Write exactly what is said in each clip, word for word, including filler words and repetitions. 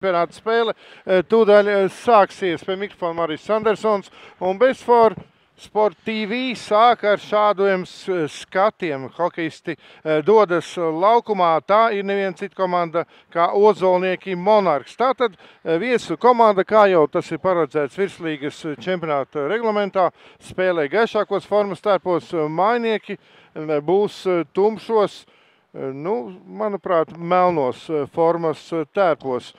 čempionāta spēle tūdaļ sāksies. Pie mikrofona Marijs Sandersons un Bestfor Sport T V sāk ar šādiem skatiem. Hokejisti dodas laukumā. Tā ir neviena cita komanda kā Ozolnieki Monarhs. Tātad viesu komanda, kā jau tas ir paredzēts virslīgas čempionāta reglamentā, spēlē gaišākos formas tērpos, mājnieki būs tumšos, nu, manuprāt, melnos formas tērpos.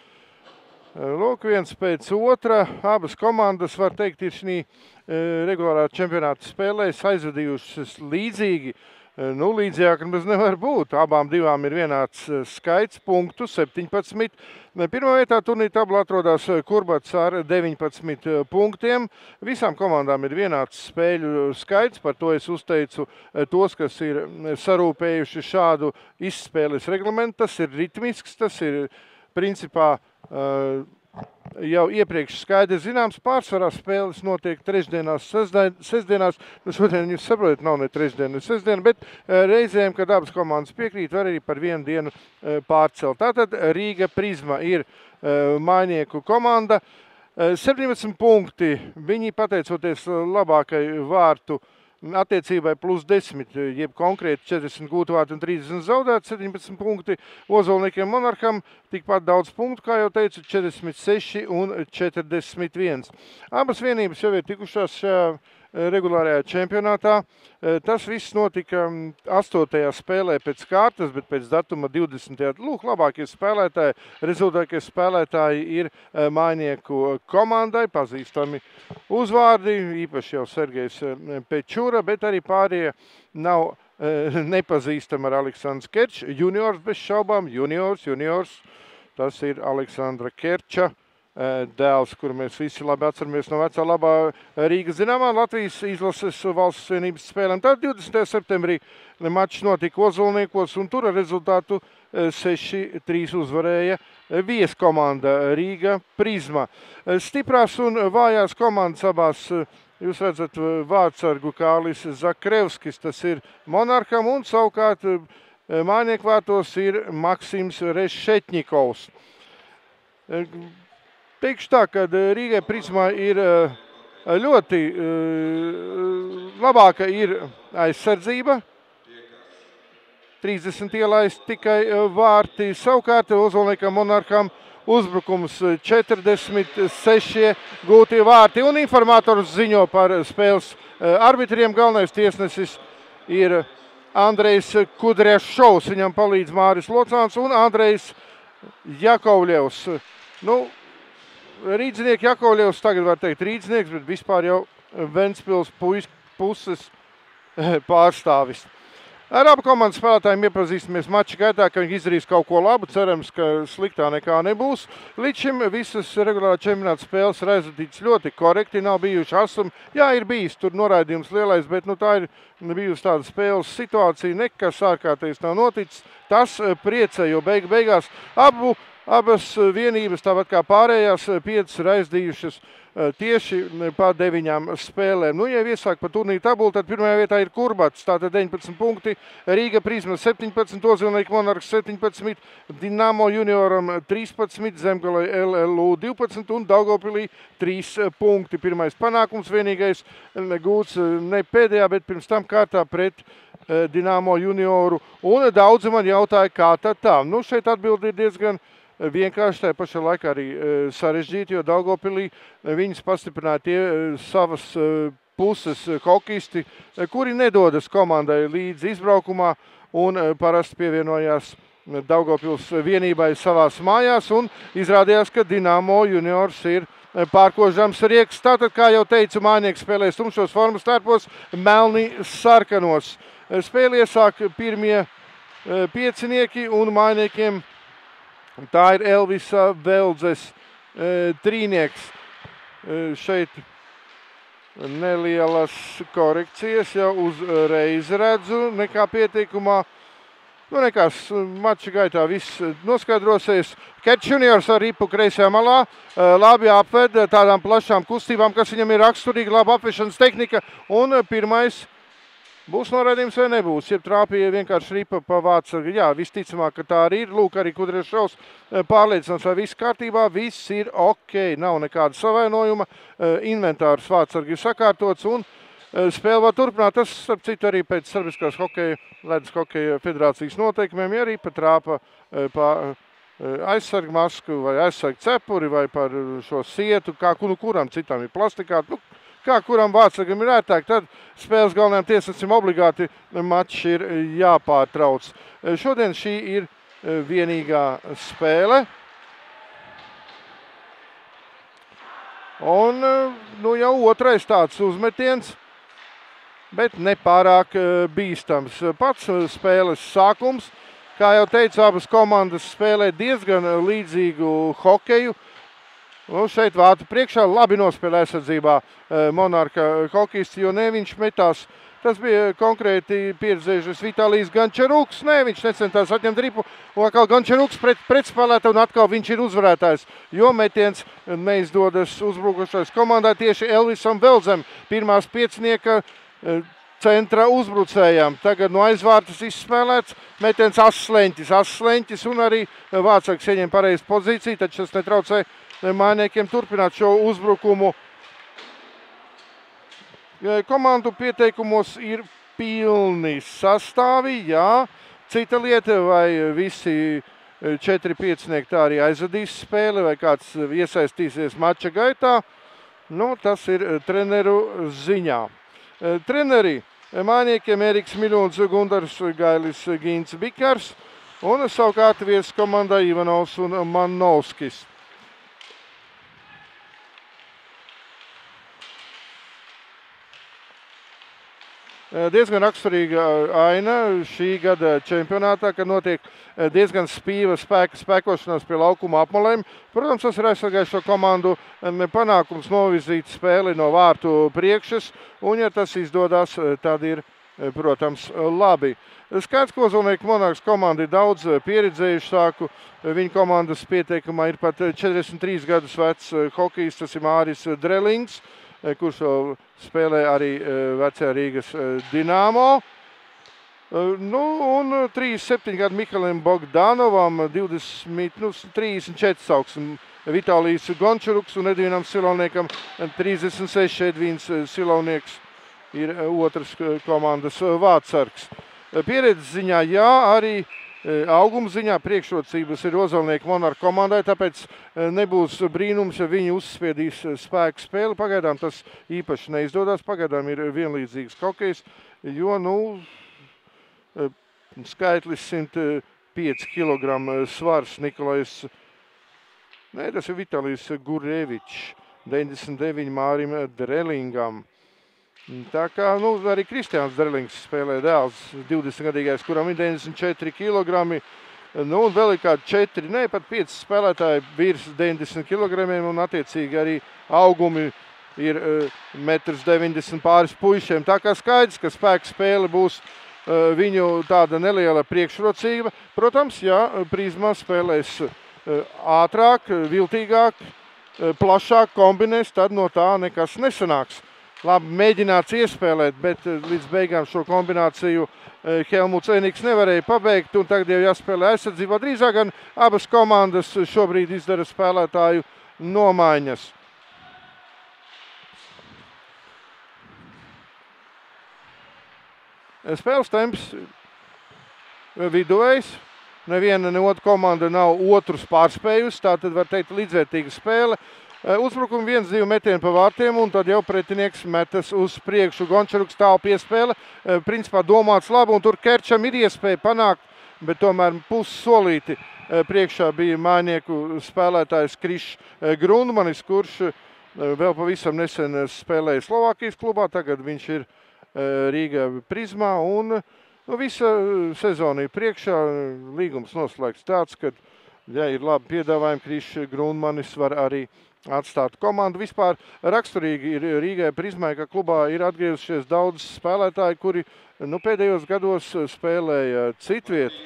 Lūk, viens pēc otra, abas komandas, var teikt, ir šī regulārā čempionāta spēlēs aizvadījušas līdzīgi. Nu, līdzīgāk nemaz nevar būt. Abām divām ir vienāds skaits punktu, septiņpadsmit. Pirmā vietā turnīra tabulā atrodas Kurbats ar deviņpadsmit punktiem. Visām komandām ir vienāds spēļu skaits, par to es uzteicu tos, kas ir sarūpējuši šādu izspēles reglamentu. Tas ir ritmisks, tas ir principā Uh, jau iepriekš skaidri zināms, pārsvarā spēles notiek trešdienās, sestdienās. Nu, šodien jūs saprotat, nav ne trešdiena, ne sestdiena, bet uh, reizēm, kad abas komandas piekrīt, var arī par vienu dienu uh, pārcelt. Tātad Rīga Prizma ir uh, mājnieku komanda. Uh, septiņpadsmit punkti, viņi pateicoties labākai vārtu attiecībai plus desmit, jeb konkrēti četrdesmit gūtu vārtu un trīsdesmit zaudētu, septiņpadsmit punkti. Ozolniekiem Monarham tikpat daudz punktu, kā jau teicu, četrdesmit seši un četrdesmit viens. Abas vienības jau ir tikušās šajā regulārajā čempionātā. Tas viss notika astotajā spēlē pēc kārtas, bet pēc datuma divdesmitajā Lūk, labākie spēlētāji, rezultātie spēlētāji ir mājnieku komandai, pazīstami uzvārdi, īpaši jau Sergejs Pečura, bet arī pārējie nav nepazīstami ar Aleksandrs Kerčs, juniors bez šaubām, juniors, juniors, tas ir Aleksandra Kerča dēls, kuru mēs visi labi atceramies no vecā labā Rīgas zināmā Latvijas izlases valsts vienības spēlēm. Tad divdesmitajā septembrī mačs notika Ozolniekos, un tur ar rezultātu seši trīs uzvarēja vieskomanda Rīga Prizma. Stiprās un vājās komandas abās, jūs redzat vārdsargu Kārlis Zakrevskis, tas ir Monarham, un savukārt mājnieku vārtos ir Maksims Rešetņikovs. Teikšu tā, ka Rīgai Prizmā ir ļoti labāka ir aizsardzība. trīsdesmit ielaist tikai vārti. Savukārt Ozolniekam Monarham uzbrukums četrdesmit seši gūtie vārti. Un informators ziņo par spēles arbitriem. Galvenais tiesnesis ir Andrejs Kudrjašovs. Viņam palīdz Māris Locāns un Andrejs Jakovļevs. Nu, Rīdznieki Jakovļevs, tagad var teikt rīdznieks, bet vispār jau Ventspils puses pārstāvis. Ar abu komandas spēlētājiem iepazīstamies mača gaitā, ka viņi izdarīs kaut ko labu. Cerams, ka sliktā nekā nebūs. Līdz šim visas regulārā čempionāta spēles ir aizvadītas ļoti korekti, nav bijuši asumi. Jā, ir bijis tur noraidījums lielais, bet nu, tā ir bijusi tāda spēles situācija, nekas ārkārtējs nav noticis. Tas priecē, jo beig beigās abu Abas vienības, tāpat kā pārējās, piecas ir aizdījušas tieši pa deviņām spēlēm. Nu, ja iesāk pa turnīru tabulu, tad pirmajā vietā ir Kurbats, tātad deviņpadsmit punkti, Rīga Prizma septiņpadsmit, Ozolnieki Monarhs septiņpadsmit, Dinamo junioram trīspadsmit, Zemgalei L L U divpadsmit un Daugavpilī trīs punkti. Pirmais panākums vienīgais gūts ne pēdējā, bet pirms tam kārtā pret Dinamo junioru. Un daudzi man jautāja, kā tad tā. Nu, šeit atbildi ir diezgan vienkārši, tā pašā laikā arī sarežģīti, jo Daugavpilī viņas pastiprināja tie savas puses hokejisti, kuri nedodas komandai līdz izbraukumā un parasti pievienojās Daugavpils vienībai savās mājās, un izrādījās, ka Dinamo juniors ir pārkožams rieks. Tātad, kā jau teicu, mājnieki spēlēs tumšos formas tērpos, melni sarkanos. Spēli iesāk pirmie piecinieki un mājniekiem tā ir Elvisa Veldzes trīnieks. Šeit nelielas korekcijas jau uzreiz redzu, nekā pieteikumā. Nu, nekas, mača gaitā viss noskaidrosies. Kerčs juniors ar ripu kreisajā malā, labi apved tādām plašām kustībām, kas viņam ir raksturīgi, laba apvešanas tehnika. Un pirmais Būs noraidījums vai nebūs, ja trāpīja vienkārši ripa pa vārdsargu. Jā, visticamāk, ka tā arī ir. Lūk, arī Kudriešs Šaus pārliecināts, vai viss kārtībā, viss ir ok, nav nekāda savainojuma, inventārs vārdsargi ir sakārtots un spēle var turpināt. Tas, starp citu, arī pēc Starptautiskās hokeja, ledus hokeja federācijas noteikumiem, ja ripa trāpa pa aizsargu masku vai aizsargu cepuri vai par šo sietu, kā nu, kuram citam ir plastikāti, nu, kā kuram vārdsargam ir ērtāk, tad spēles galvenajam tiesnesim obligāti mačs ir jāpārtrauc. Šodien šī ir vienīgā spēle. Un nu, jau otrais tāds uzmetiens, bet nepārāk bīstams. Pats spēles sākums, kā jau teicu, abas komandas spēlē diezgan līdzīgu hokeju. Nu, šeit vārtu priekšā labi nospēlē aizsardzībā Monarka hokejisti, jo ne viņš metās. Tas bija konkrēti pieredzējušais Vitālijs Gančaruks. Nē, viņš necentās atņemt ripu. Un atkal Gančaruks pret, pretspēlētā un atkal viņš ir uzvarētājs. Jo metiens neizdodas uzbrukošais komandai tieši Elvisam Velzem. Pirmās piecinieka centra uzbrucējām. Tagad no aizvārtas izspēlēts metiens Asleņķis. Asleņķis un arī vārdsargs ieņem pareizu pozīciju, taču tas netraucē mainiekiem turpināt šo uzbrukumu. Komandu pieteikumos ir pilni sastāvi, jā. Cita lieta, vai visi četri piecinieki tā arī aizvadīs spēli, vai kāds iesaistīsies mača gaitā. Nu, tas ir treneru ziņā. Treneri mainiekiem Eriks Miļons, Gundars Gailis, Gīns Bikars un savukārt viesu komandai Ivanovs un Manovskis. Diezgan raksturīga aina šī gada čempionātā, kad notiek diezgan spīva spēka spēkošanās pie laukuma apmalēm. Protams, tas ir aizsargājušo komandu panākums novizīt spēli no vārtu priekšas, un ja tas izdodas, tad ir, protams, labi. Skaidrs, ka Ozolnieku Monarkas komanda ir daudz pieredzējušāku. Viņa komandas pieteikumā ir pat četrdesmit trīs gadus vecs hokejists, tas ir Māris Drelings, kurš vēl spēlē arī vecajā Rīgas Dinamo. Nu, un trīsdesmit septiņi gadu Mihalim Bogdanovam, divdesmit, nu, trīsdesmit četri sauksim, Vitālijs Gončaruks un Edvinam Silovniekam trīsdesmit seši. Edvins Silovnieks ir otrs komandas vārdsargs. Pieredzes ziņā jā, arī auguma ziņā priekšrocības ir Ozolnieku Monarka komandai, tāpēc nebūs brīnums, ja viņi uzspiedīs spēku spēli. Pagaidām tas īpaši neizdodas, pagaidām ir vienlīdzīgs hokejs, jo, nu, skaitlis simt pieci kilogrami svars Nikolais, ne, tas ir Vitalijs Gurēvičs, deviņdesmit deviņi Mārim Drelingam. Tā kā, nu, arī Kristiāns Drelings spēlē dēls, divdesmitgadīgais, kuram ir deviņdesmit četri kilogrami. Nu, un vēl ir kādi četri, ne, pat pieci spēlētāji virs deviņdesmit kilogramiem, un attiecīgi arī augumi ir metrs deviņdesmit pāris puišiem. Tā kā skaidrs, ka spēka spēle būs viņu tāda neliela priekšrocība. Protams, ja Prizmā spēlēs ātrāk, viltīgāk, plašāk kombinēs, tad no tā nekas nesanāks. Labi, mēģināts iespēlēt, bet līdz beigām šo kombināciju Helmuts Eniks nevarēja pabeigt, un tagad jau jāspēlē aizsardzībā. Drīzāk gan abas komandas šobrīd izdara spēlētāju nomaiņas. Spēles temps viduvējs. Neviena, ne otra komanda nav otrus pārspējusi, tā tad var teikt līdzvērtīga spēle. Uzbrukumi viens, divi metieni pa vārtiem, un tad jau pretinieks metas uz priekšu. Gončaruks tālu piespēle, principā domāts labi, un tur Kerčam ir iespēja panākt, bet tomēr pussolīti priekšā bija mainieku spēlētājs Krišs Grundmanis, kurš vēl pavisam nesen spēlēja Slovākijas klubā, tagad viņš ir Rīgā Prizmā, un nu, visa sezona ir priekšā. Līgums noslēgts tāds, ka, ja ir labi piedāvājumi, Krišs Grundmanis var arī atstāt komandu. Vispār raksturīgi ir Rīgai Prizmai, ka klubā ir atgriezušies daudz spēlētāji, kuri nu, pēdējos gados spēlēja citviet.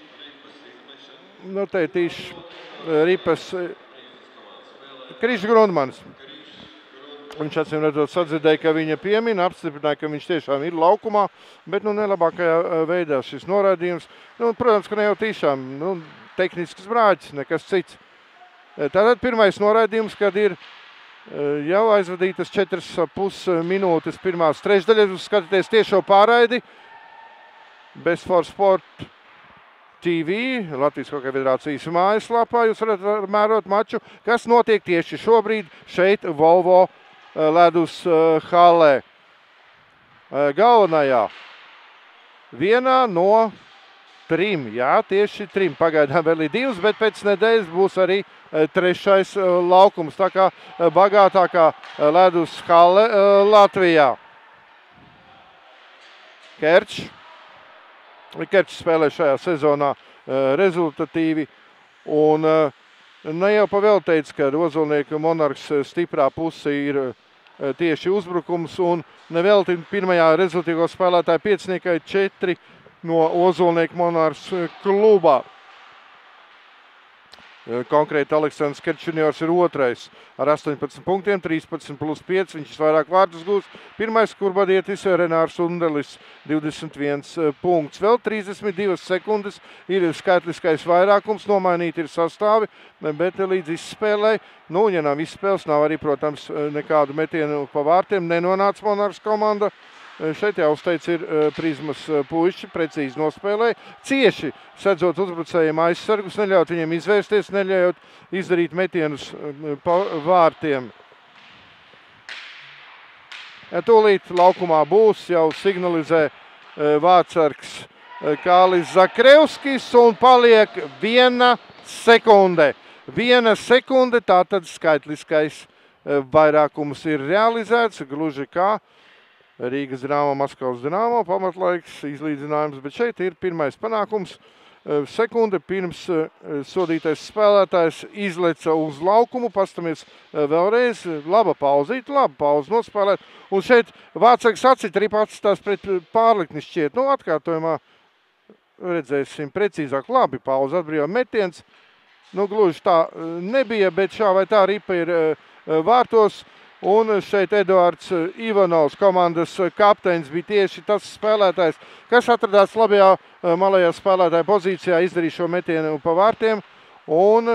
Nu, te tīši Ripas Krišs Grundmanis. Viņš acīm redzot sadzirdēja, ka viņa piemina, apstiprināja, ka viņš tiešām ir laukumā, bet nu nelabākajā veidā šis noraidījums. Nu, protams, ka ne jau tiešām nu, tehnisks brāķis, nekas cits. Tātad pirmais noraidījums, kad ir jau aizvadītas četras pus minūtes pirmās trešdaļas. Jūs skatāties tiešo pārraidi Best for Sport T V, Latvijas Hokeja federācijas mājaslapā. Jūs varat mērot maču, kas notiek tieši šobrīd šeit Volvo ledus halē. Galvenajā vienā no trim, jā, tieši trim. Pagaidām vēl ir divas, bet pēc nedēļas būs arī trešais laukums. Tā kā bagātākā ledus hale Latvijā. Kerčs. Kerčs spēlē šajā sezonā rezultatīvi. Un ne jau pavēl teica, ka Ozolnieku Monarhs stiprā puse ir tieši uzbrukums. Un nevelti pirmajā rezultatīvo spēlētāja pieciniekā ir četri no Ozolnieku Monarhs klubā. Konkrēti Aleksandrs Kerčs juniors ir otrais ar astoņpadsmit punktiem, trīspadsmit plus pieci, viņš vairāk vārdus gūs. Pirmais kurbadietis Renārs Undelis, divdesmit viens punkts. Vēl trīsdesmit divas sekundes ir skaitliskais vairākums, nomainīti ir sastāvi, bet līdz izspēlē, nu, ja nav izspēles, nav arī, protams, nekādu metienu pa vārtiem, nenonāca Monarhs komanda. Šeit jāuzteic ir Prizmas puiši, precīzi nospēlēja. Cieši sedzot uzbrucējiem aizsargus, neļaut viņiem izvērsties, neļaut izdarīt metienus pa vārtiem. Ja tūlīt laukumā būs, jau signalizē vārtsargs Kālis Zakrevskis un paliek viena sekunde. Viena sekunde, tātad skaitliskais vairākums ir realizēts, gluži kā Rīgas Dinamo, Maskavas Dinamo, pamatlaiks, izlīdzinājums, bet šeit ir pirmais panākums. Sekunde pirms sodītais spēlētājs izleca uz laukumu, pastamies vēlreiz, laba pauzīt, laba pauze nospēlēt. Un šeit vārtsargs acīt arī pats tās pret pārlikni šķiet. Nu, atkārtojumā redzēsim precīzāk, labi pauze, atbrīvā metiens. Nu, gluži tā nebija, bet šā vai tā ripa ir vārtos. Un šeit Eduards Ivanovs, komandas kapteinis, bija tieši tas spēlētājs, kas atradās labajā malajā spēlētāja pozīcijā, izdarīja šo metienu pa vārtiem. Un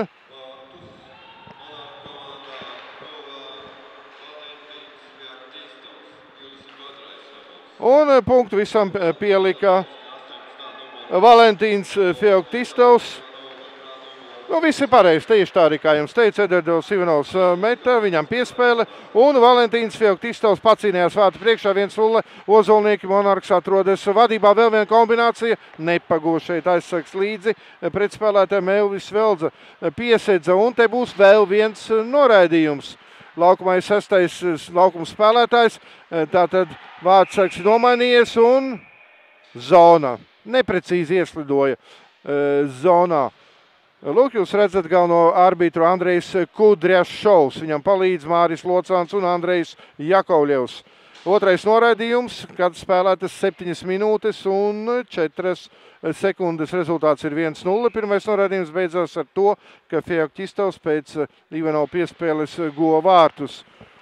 Un punktu visam pielika Valentīns Feoktistovs. Nu, viss ir pareizi, tieši tā arī, kā jums teica, Eduards Ivanovs meta, viņam piespēle, un Valentīns Feoktistovs pacīnījās vārtu priekšā viens nulle. Ozolnieki Monarhs atrodas vadībā, vēl viena kombinācija, nepagūs šeit aizsargs līdzi, pretspēlētājiem Elvis Veldza piesedza, un te būs vēl viens noraidījums. Laukumā ir sestais laukuma spēlētājs, tātad vārtsargs nomainījies, un zona neprecīzi ieslidoja zonā. Lūk, jūs redzat galveno arbitru Andrejs Kudrjašovs. Viņam palīdz Māris Locāns un Andrejs Jakovļevs. Otrais noraidījums, kad spēlētas septiņas minūtes un četras sekundes. Rezultāts ir viens nulle. Pirmais noraidījums beidzās ar to, ka Feoktistovs pēc Ivanova piespēles guva vārtus.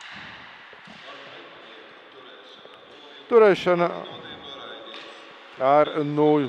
Turēšana ar nuļu.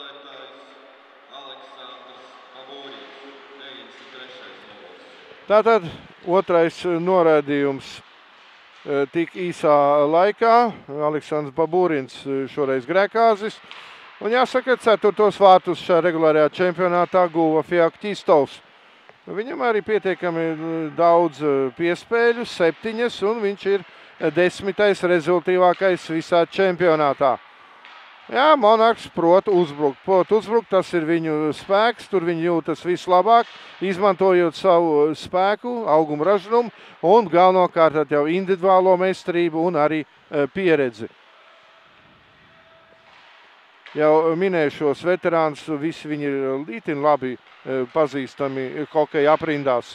Tātad otrais noraidījums tik īsā laikā. Aleksandrs Babūrins, šoreiz Grēkāzis. Un jāsaka, ceturtos vārtus šajā regulārajā čempionātā guva Feoktistovs. Viņam arī pietiekami daudz piespēļu, septiņas, un viņš ir desmitais rezultīvākais visā čempionātā. Jā, Monarhs prot uzbrukt. Prot uzbrukt, tas ir viņu spēks, tur viņi jūtas vislabāk, izmantojot savu spēku, augumu ražumu un galvenokārt jau individuālo meistarību un arī pieredzi. Jau minēju šos veterānus, visi viņi ir lītini labi pazīstami hokeja aprindās.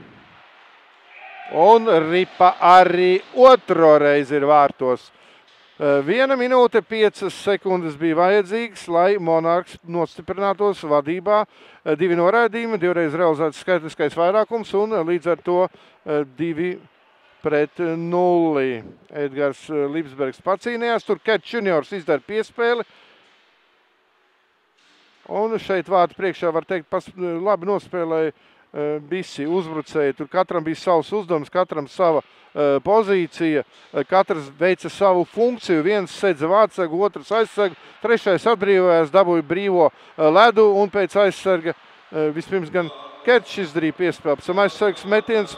Un ripa arī otro reizi ir vārtos. Viena minūte, piecas sekundes bija vajadzīgas, lai Monarks nostiprinātos vadībā. Divi noraidījumi, divreiz realizēts skaitliskais vairākums un līdz ar to divi pret nulli. Edgars Lipsbergs pacīnījās, tur Kerčs juniors izdara piespēli. Un šeit vārtu priekšā var teikt, pas, labi nospēlēja visi uzbrucēji. Tur katram bija savs uzdevums, katram sava pozīcija, katrs veica savu funkciju, viens sedza vārtsargu, otrs aizsargu, trešais atbrīvojās, dabūja brīvo ledu un pēc aizsarga vispirms gan Kerčs izdarīja piespēli, pēc tam aizsargs metiens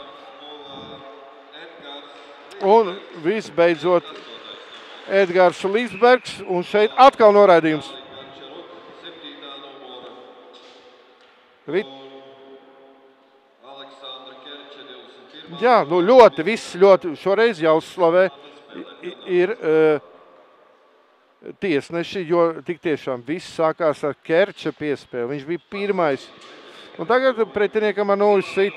un visbeidzot Edgars Lipsbergs un šeit atkal noraidījums. Rit. Jā, nu ļoti, viss ļoti, šoreiz jāuzslavē ir uh, tiesneši, jo tik tiešām viss sākās ar Kerča piespēli. Viņš bija pirmais. Un tagad pretiniekam ar nulli sit.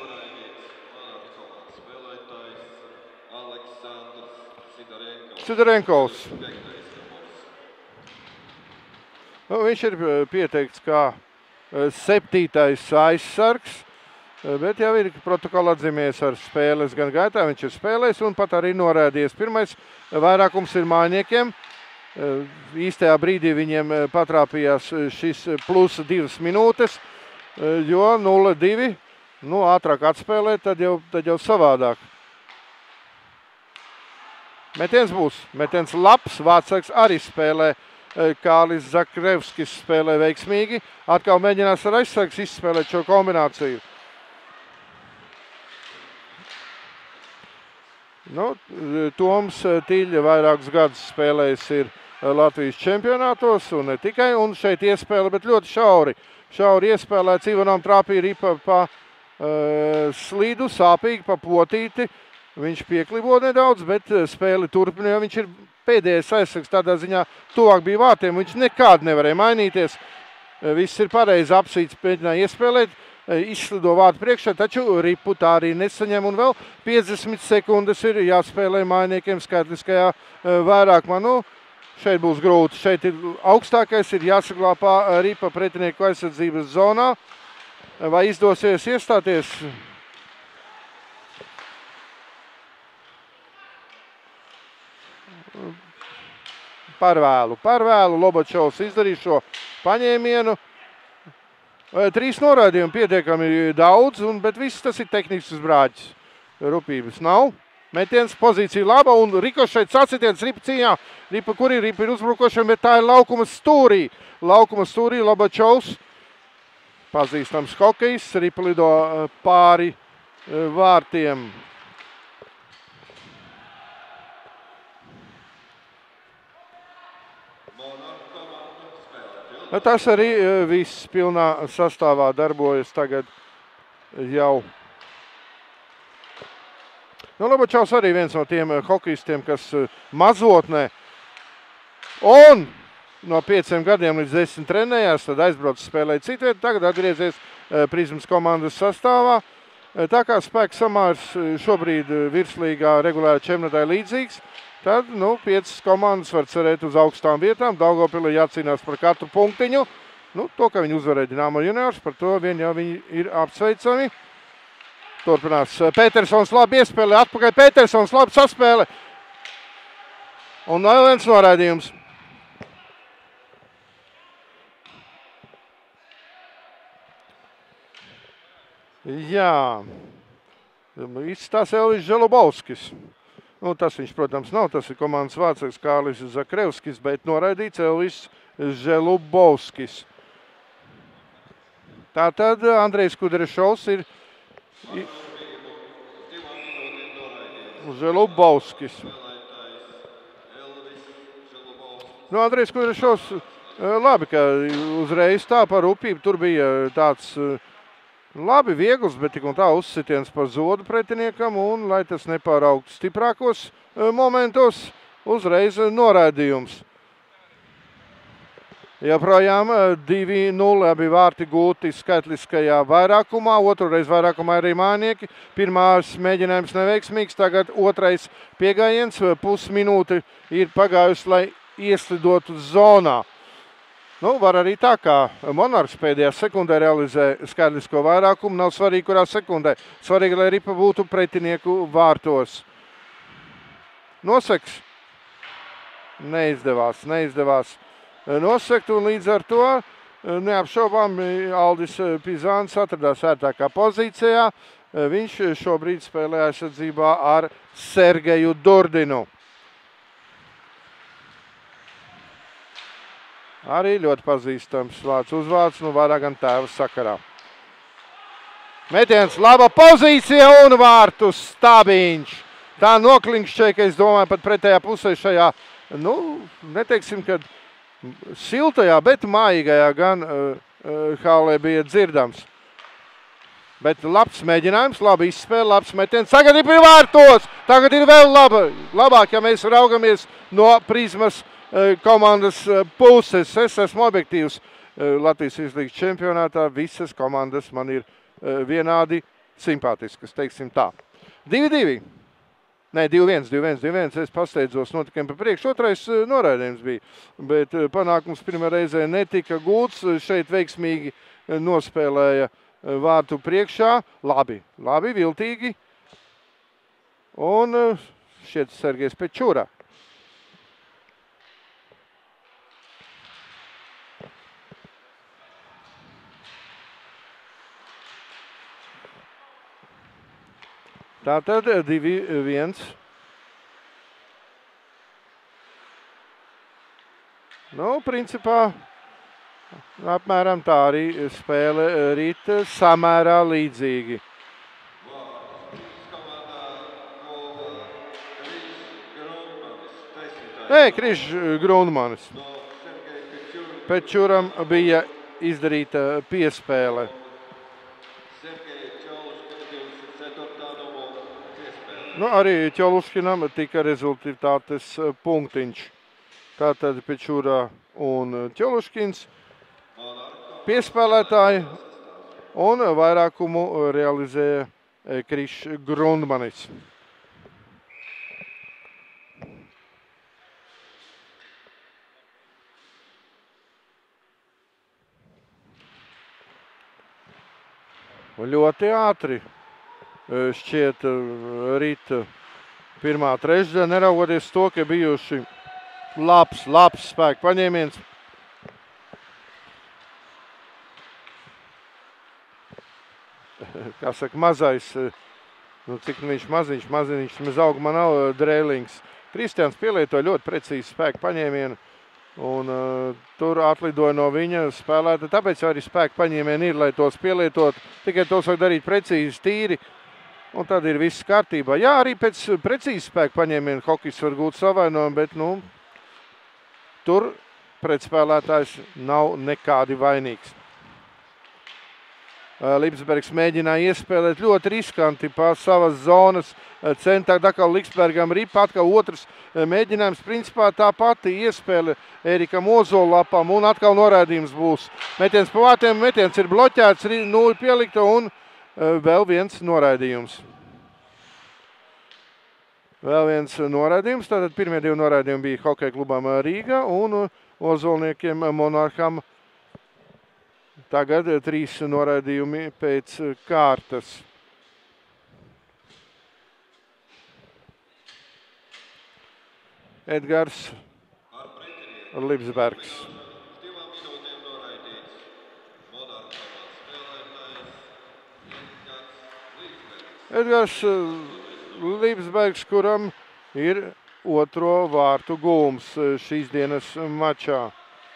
Sidorenkovs. Nu, viņš ir pieteikts kā septītais aizsargs. Bet jau ir protokola atzīmējies ar spēles gan gaitā, viņš ir spēlējis un pat arī norādījies. Pirmais vairākums ir mājiniekiem. Īstajā brīdī viņiem patrāpījās šis plus divas minūtes, jo nulle divi, nu ātrāk atspēlēt, tad jau, tad jau savādāk. Metiens būs, metiens labs, vārtsargs arī spēlē. Kālis Zakrevskis spēlē veiksmīgi. Atkal mēģinās ar aizsargs izspēlēt šo kombināciju. Nu, Toms Tīļa vairākus gadus spēlējis ir Latvijas čempionātos un ne tikai, un šeit iespēle, bet ļoti šauri. Šauri iespēlēts, Ivanam trāpīja ripa pa uh, slīdu, sāpīgi, pa potīti. Viņš pieklibo nedaudz, bet spēli turpina, jo viņš ir pēdējais aizsargs tādā ziņā tuvāk bija vārtiem. Viņš nekādi nevarēja mainīties. Viss ir pareizi apsīts, mēģināja iespēlēt. Izslido vārtu priekšā, taču ripu tā arī nesaņem. Un vēl piecdesmit sekundes ir jāspēlē mainiekiem skaitliskajā vairākumā. Nu, šeit būs grūti. Šeit ir augstākais, ir jāsaglāpā ripa pretinieku aizsardzības zonā. Vai izdosies iestāties? Par vēlu, par vēlu. Lobačovs izdarīja šo paņēmienu. Trīs noraidījumi pietiekami daudz, un, bet viss tas ir tehnisks brāķis. Rupības nav. Metiens pozīcija laba, un rikošeit sacitiens ripa cīņā. Ripa, kur ir? Ripa ir uzbrukošana, bet tā ir laukuma stūrī. Laukuma stūrī Lobačovs. Pazīstams hokejs. Ripa lido pāri vārtiem. Tas arī viss pilnā sastāvā darbojas tagad jau. Nu, Lobačovs arī viens no tiem hokejistiem, kas mazotnē un no pieciem gadiem līdz desmit trenējās, tad aizbrauc spēlēt citviet, tagad atgriezies Prizmas komandas sastāvā. Tā kā spēku samārs šobrīd virslīgā regulāri čempionātā līdzīgs, tad, nu, piecas komandas var cerēt uz augstām vietām. Daugavpilī jācīnās par katru punktiņu. Nu, to, ka viņi uzvarēja Dinamo juniors, par to vien jau viņi ir apsveicami. Turpinās Petersons labi iespēlē, atpakaļ Petersons labi saspēle. Un vēl viens noraidījums. Jā, izstās Elvis Želubovskis. Nu, tas viņš, protams, nav. Tas ir komandas vārdsargs Kālis Zakrevskis, bet noraidīts Elvis Želubovskis. Tātad Andrejs Kudrešovs ir Želubovskis. Nu, Andrejs Kudrešovs, labi, ka uzreiz tā par Rupību tur bija tāds labi, viegls, bet tik un tā uzsitiens par zodu pretiniekam, un, lai tas nepāraugtu stiprākos momentos, uzreiz noraidījums. Joprojām divi nulle abi vārti gūti skaitliskajā vairākumā, otrureiz vairākumā arī mājiņnieki. Pirmās mēģinājums neveiksmīgs, tagad otrais piegājiens, pusminūte ir pagājusi, lai ieslidotu zonā. Nu, var arī tā, kā Monarhs pēdējā sekundē realizē skaitlisko vairākumu, nav svarīgi, kurā sekundē. Svarīgi, lai ripa būtu pretinieku vārtos. Noseks. Neizdevās, neizdevās. Nosekt, un līdz ar to neapšaubām Aldis Pizāns atradās ērtākā pozīcijā. Viņš šobrīd spēlē aizsardzībā ar Sergeju Durdinu. Arī ļoti pazīstams vārds uzvārds, nu vairāk gan tēva sakarā. Metiens, laba pozīcija un vārtu Stabiņš. Tā noklinkšķēja, ka es domāju pat pretējā pusē šajā, nu, neteiksim, kad siltajā, bet mājīgajā gan uh, uh, hālē bija dzirdams. Bet labs mēģinājums, labi izspēle, labs metiens. Tagad ir pie vārtos, tagad ir vēl laba, labāk, ja mēs raugamies no prizmas uh, komandas uh, puses. Es esmu objektīvs uh, Latvijas izlīgas čempionātā, visas komandas man ir uh, vienādi simpātiskas, teiksim tā. divi divi. Nē, divi viens, divi viens, divi viens, es pasteidzos notikiem pa priekšu, otrais noraidījums bija, bet panākums pirmā reizē netika gūts, šeit veiksmīgi nospēlēja vārtu priekšā, labi, labi, viltīgi, un šķiet Sergejs Pečura. Tātad divi viens. Nu, principā, apmēram tā arī spēle rīt samērā līdzīgi. Nē, Krišs Grundmanis. Pečuram bija izdarīta piespēle. Nu, arī Ķoluškinam tika rezultātes punktiņš. Tātad Pečura un Ķoluškins piespēlētāji un vairākumu realizēja Krišs Grundmanis. Ļoti ātri. Šķiet rīt pirmā trešdaļa, neraugoties to, ka bijuši labs, labs spēku paņēmiens. Kā saka, mazais, nu cik viņš maziņš, maziņš, maz auguma nav Drēlings. Kristians pielietoja ļoti precīzi spēku paņēmienu un uh, tur atlidoja no viņa spēlēta. Tāpēc arī spēku paņēmieni ir, lai tos pielietot, tikai tos var darīt precīzi, tīri. Un tad ir viss kārtībā. Jā, arī pēc precīzi spēku paņēmienu hokejs var gūt savainojumu, bet nu, tur pretspēlētājs nav nekādi vainīgs. Lipsbergs mēģināja iespēlēt ļoti riskanti pār savas zonas centrā. Atkal Lipsbergam ripa, atkal otrs mēģinājums. Principā tā pati iespēle Ērikam Ozolapam un atkal noraidījums būs. Metiens pa vārtiem, metiens ir bloķēts, nulli pielikta un vēl viens noraidījums. Vēl viens noraidījums. Tātad pirmie divi noraidījumi bija hokeja klubam Rīga un Ozolniekiem Monarham. Tagad trīs noraidījumi pēc kārtas. Edgars Lipsbergs. Edgars Lipsbergs, kuram ir otro vārtu gūms šīs dienas mačā.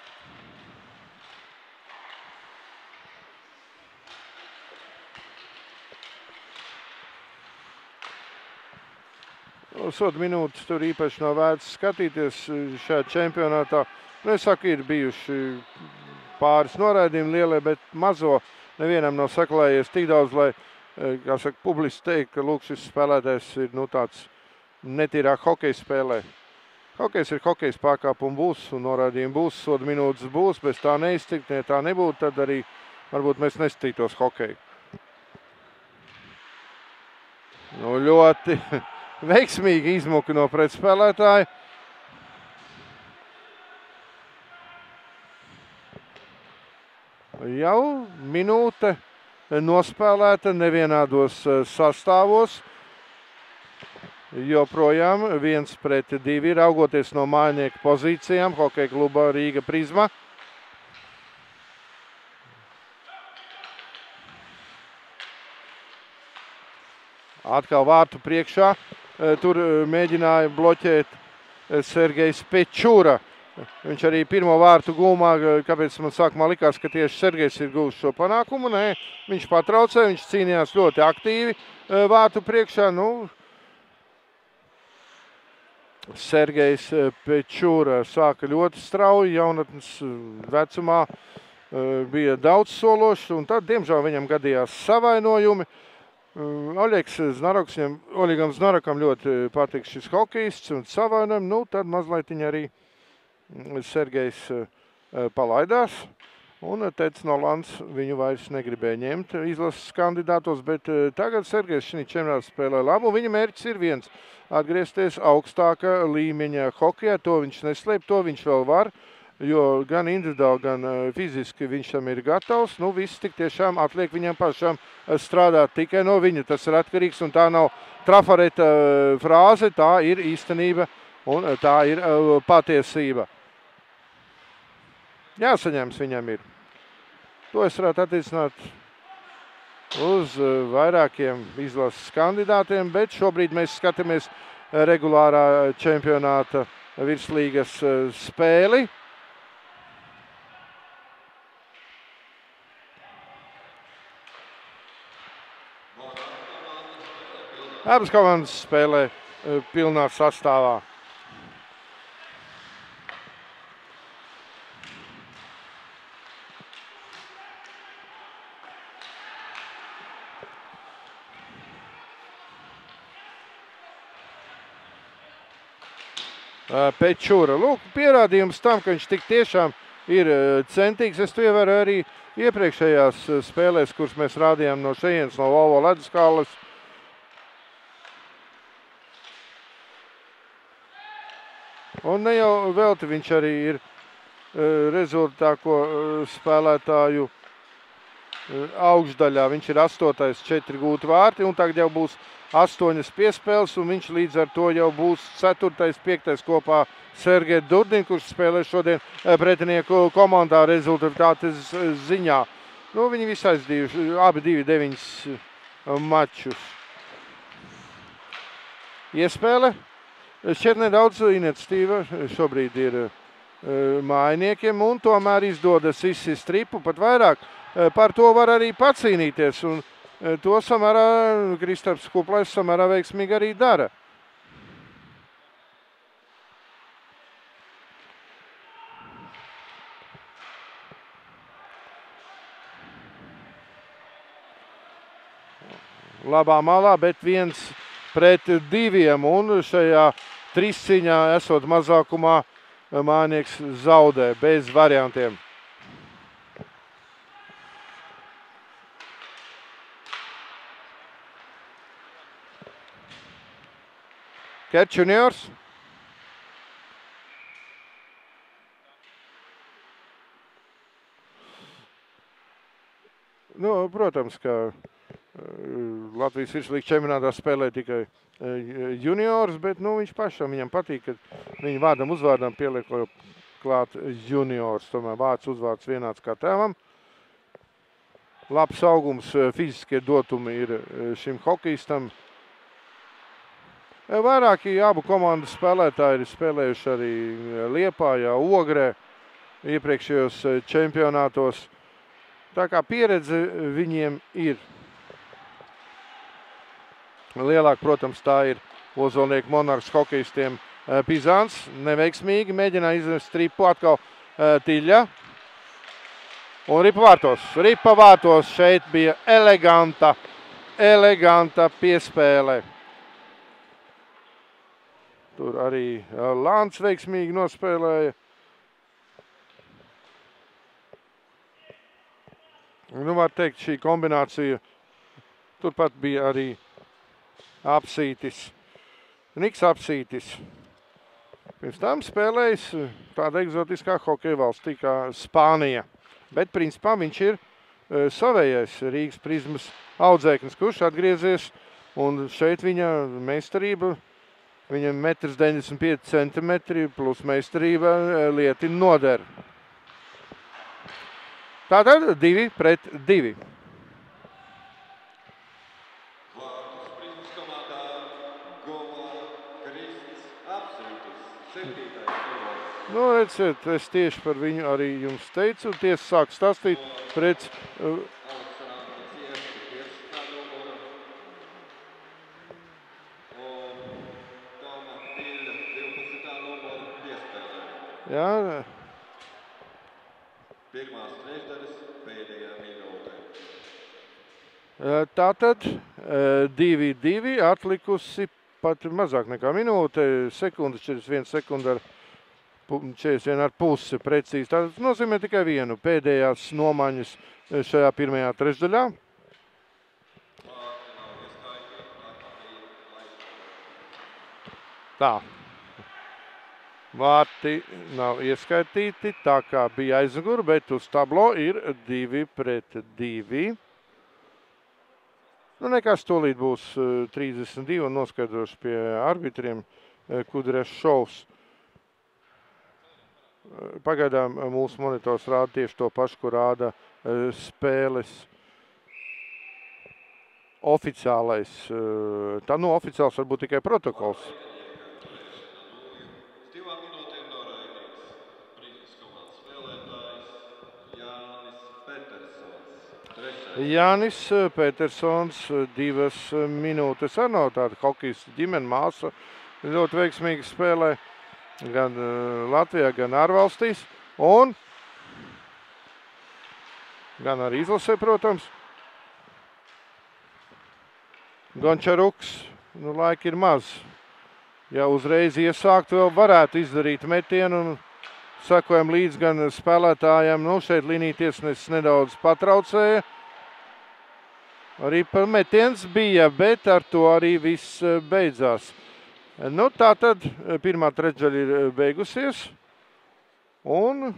Sodu minūtes tur īpaši nav vērts skatīties šajā čempionātā. Nu, es saku, ir bijuši pāris noraidījumi lielie, bet mazo nevienam nav saklējies tik daudz, lai, kā saka, publiski teikt, ka lūk, šis spēlētājs ir nu, tāds netīrāk hokeja spēlē. Hokejs ir hokejs, pārkāpumi būs un norādījumi būs, soda minūtes būs, bez tā neiztikt, ja tā nebūtu, tad arī varbūt mēs nestītos hokeju. Nu, ļoti veiksmīgi izmuka no pretspēlētāja. Jau minūte nospēlēta nevienādos sastāvos. Joprojām viens pret divi, raugoties no mājnieku pozīcijām, Hokeja kluba Rīga Prizma. Atkal vārtu priekšā, tur mēģināja bloķēt Sergejs Pečūra. Viņš arī pirmo vārtu gūmā, kāpēc man sākumā likās, ka tieši Sergejs ir guvis šo panākumu. Nē, viņš patraucē, viņš cīnījās ļoti aktīvi vārtu priekšā. Nu, Sergejs Pečūra sāka ļoti strauji, jaunatnes vecumā bija daudz sološs, un tad, diemžēl, viņam gadījās savainojumi. Oļegs Znaroks, viņam, Oļegam Znarokam ļoti patīk šis hokejists un savainojumi, nu tad mazliet arī Sergejs palaidās, un Teds Nolans viņu vairs negribēja ņemt izlases kandidātos, bet tagad Sergejs šī čempionātā spēlē labu, un viņa mērķis ir viens – atgriezties augstāka līmeņa hokejā, to viņš neslēp, to viņš vēl var, jo gan individuāli, gan fiziski viņš tam ir gatavs. Nu, viss tik tiešām atliek viņam pašam strādāt tikai no viņa. Tas ir atkarīgs, un tā nav trafareta frāze, tā ir īstenība, un tā ir patiesība. Jāsaņems viņam ir. To es varētu attiecināt uz vairākiem izlases kandidātiem, bet šobrīd mēs skatāmies regulārā čempionāta virslīgas spēli. Abas komandas spēlē pilnā sastāvā. Pečūra. Lūk, pierādījums tam, ka viņš tik tiešām ir centīgs. Es to ievēroju arī iepriekšējās spēlēs, kuras mēs rādījām no šejienes, no Volvo leduskāles. Un ne jau velti viņš arī ir rezultāko spēlētāju augšdaļā. Viņš ir astotais, četri gūti vārti, un tagad jau būs astoņas piespēles, un viņš līdz ar to jau būs ceturtais, piektais kopā Sergeja Durdin, kurš spēlē šodien pretinieku komandā rezultātes ziņā. Nu, viņi visi aizdījuši, abi divi deviņas mačus. Iespēle. Šķiet nedaudz iniciatīva šobrīd ir mājniekiem, un tomēr izdodas izsist stripu, pat vairāk. Par to var arī pacīnīties, un to samērā Kristaps Kuplais samērā veiksmīgi arī dara. Labā malā, bet viens pret diviem, un šajā trīsciņā esot mazākumā mājnieks zaudē bez variantiem. Kerč juniors. Nu, protams, ka Latvijas virslīgas čempionātā spēlē tikai juniors, bet nu, viņš pašam viņam patīk, ka viņa vārdam uzvārdam pieliek klāt juniors. Tomēr vārds uzvārds vienāds kā tēvam. Labs augums, fiziskie dotumi ir šim hokejistam. Vairāki abu komandu spēlētāji ir spēlējuši arī Liepājā, Ogrē, iepriekšējos čempionātos. Tā kā pieredze viņiem ir. Lielāk, protams, tā ir Ozolnieku Monarhs hokejistiem Pizāns. Neveiksmīgi mēģināja izvest stripu atkal Tiļa. Un ripa vārtos. Ripa vārtos šeit bija eleganta, eleganta piespēle. Tur arī Lāns veiksmīgi nospēlēja. Nu, var teikt, šī kombinācija. Turpat bija arī Apsītis. Niks Apsītis. Pirms tam spēlējis tāda egzotiskā hokeja valstī kā Spānija. Bet, principā, viņš ir savējais Rīgas Prizmas audzēknis, kurš atgriezies. Un šeit viņa meistarība, viņa metrs deviņdesmit pieci centimetri plus meistarība lieti noder. Tātad divi pret divi. Vārdus Prizmas komandā Gomā Krists Apsītis, septītais numurs. Nu, redziet, es tieši par viņu arī jums teicu, tiesa sāk stāstīt pret uh, Aleksandrs Ievski, piecpadsmitā numura. Un Toma Tilda, divpadsmitā numura piespēlē. jā, Pirmās trešdaļas pēdējā minūte. tātad divi divi atlikusi pat mazāk nekā minūte, sekunde, četrdesmit viena sekunde ar četrdesmit viena ar pusi precīzi. Tas nozīmē tikai vienu pēdējās nomaiņas šajā pirmajā trešdaļā. Tā. Vārti nav ieskaitīti, tā kā bija aizmugure, bet uz tablo ir divi pret divi. Nu, nekas tūlīt būs trīsdesmit divi un noskaidrošu pie arbitriem Kudrēs šovs. Pagaidām mūsu monitors rāda tieši to pašu, kur rāda spēles oficiālais. Tā nu oficiāls varbūt tikai protokols. Divām minūtēm noraidīts. Prizmas komandas spēlētājs Jānis Petersons. Trešais. Jānis Petersons, divas minūtes ar no tāda hokejs ģimene, māsa, ļoti veiksmīgi spēlē gan Latvijā, gan ārvalstīs, un gan arī izlasē, protams. Gončaruks, nu laika ir maz. Ja uzreiz iesākt, vēl varētu izdarīt metienu un sekojam līdz gan spēlētājiem. Nu, šeit līnijtiesnesis nedaudz patraucēja. Arī par metiens bija, bet ar to arī viss beidzās. Nu, tā tad pirmā trešdaļa ir beigusies. Un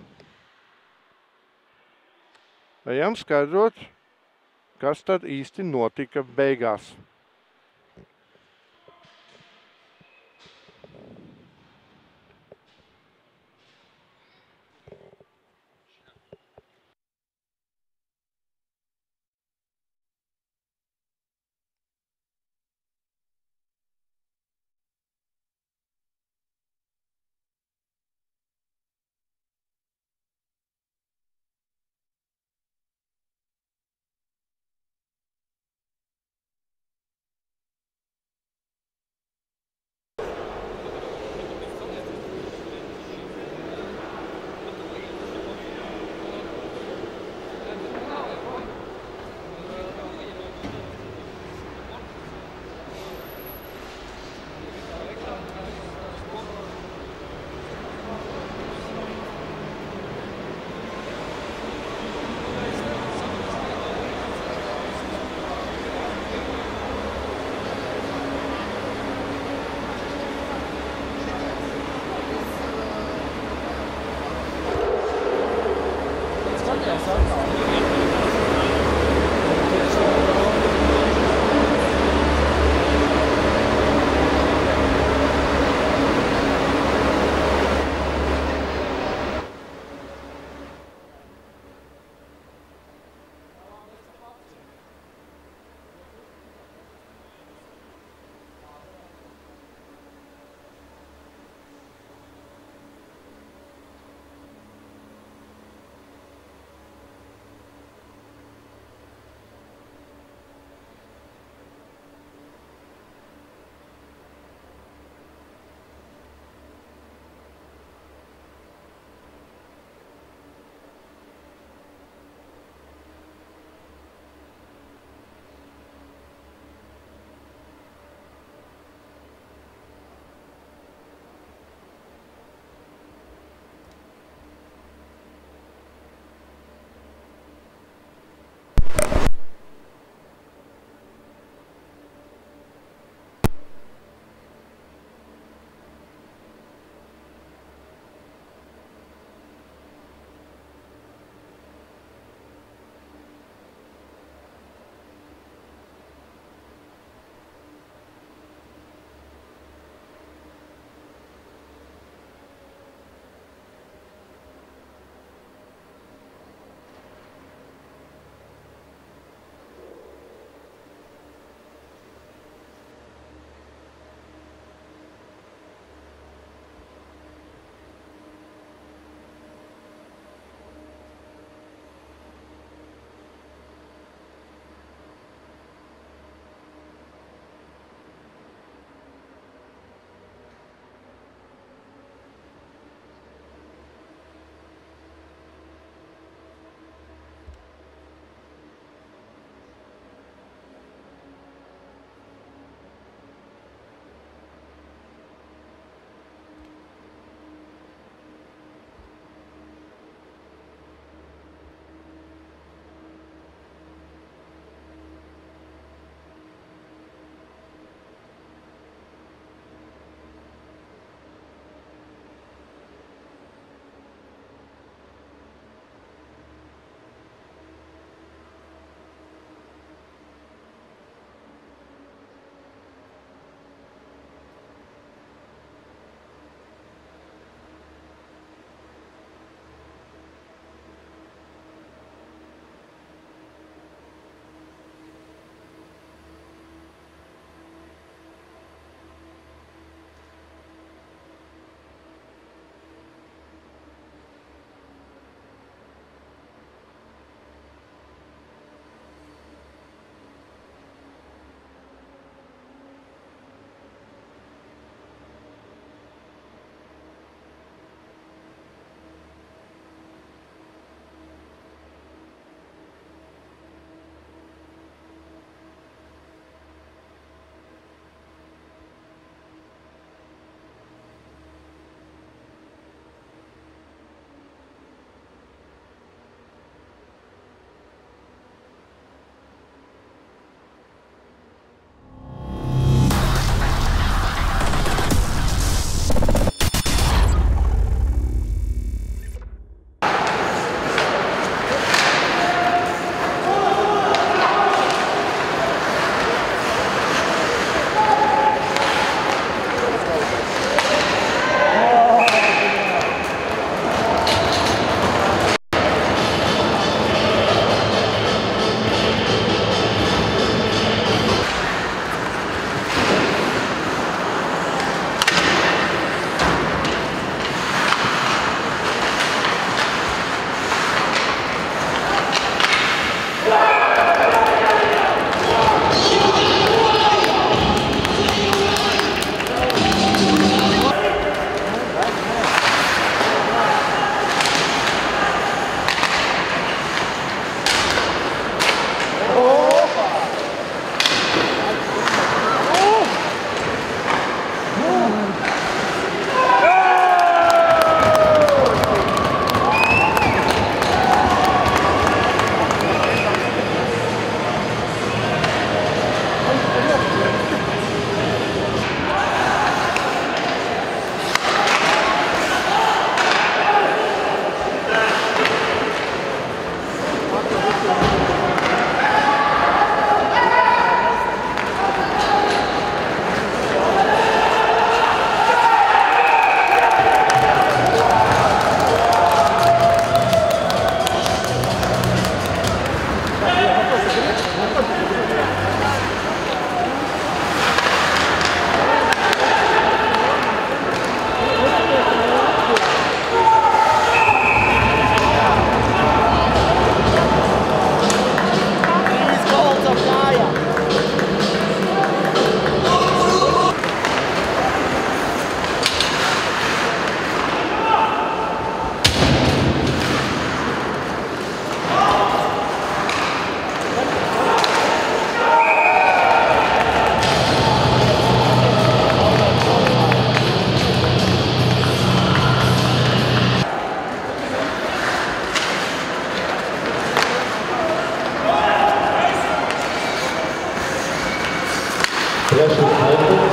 ejam skaidrot, kas tad īsti notika beigās.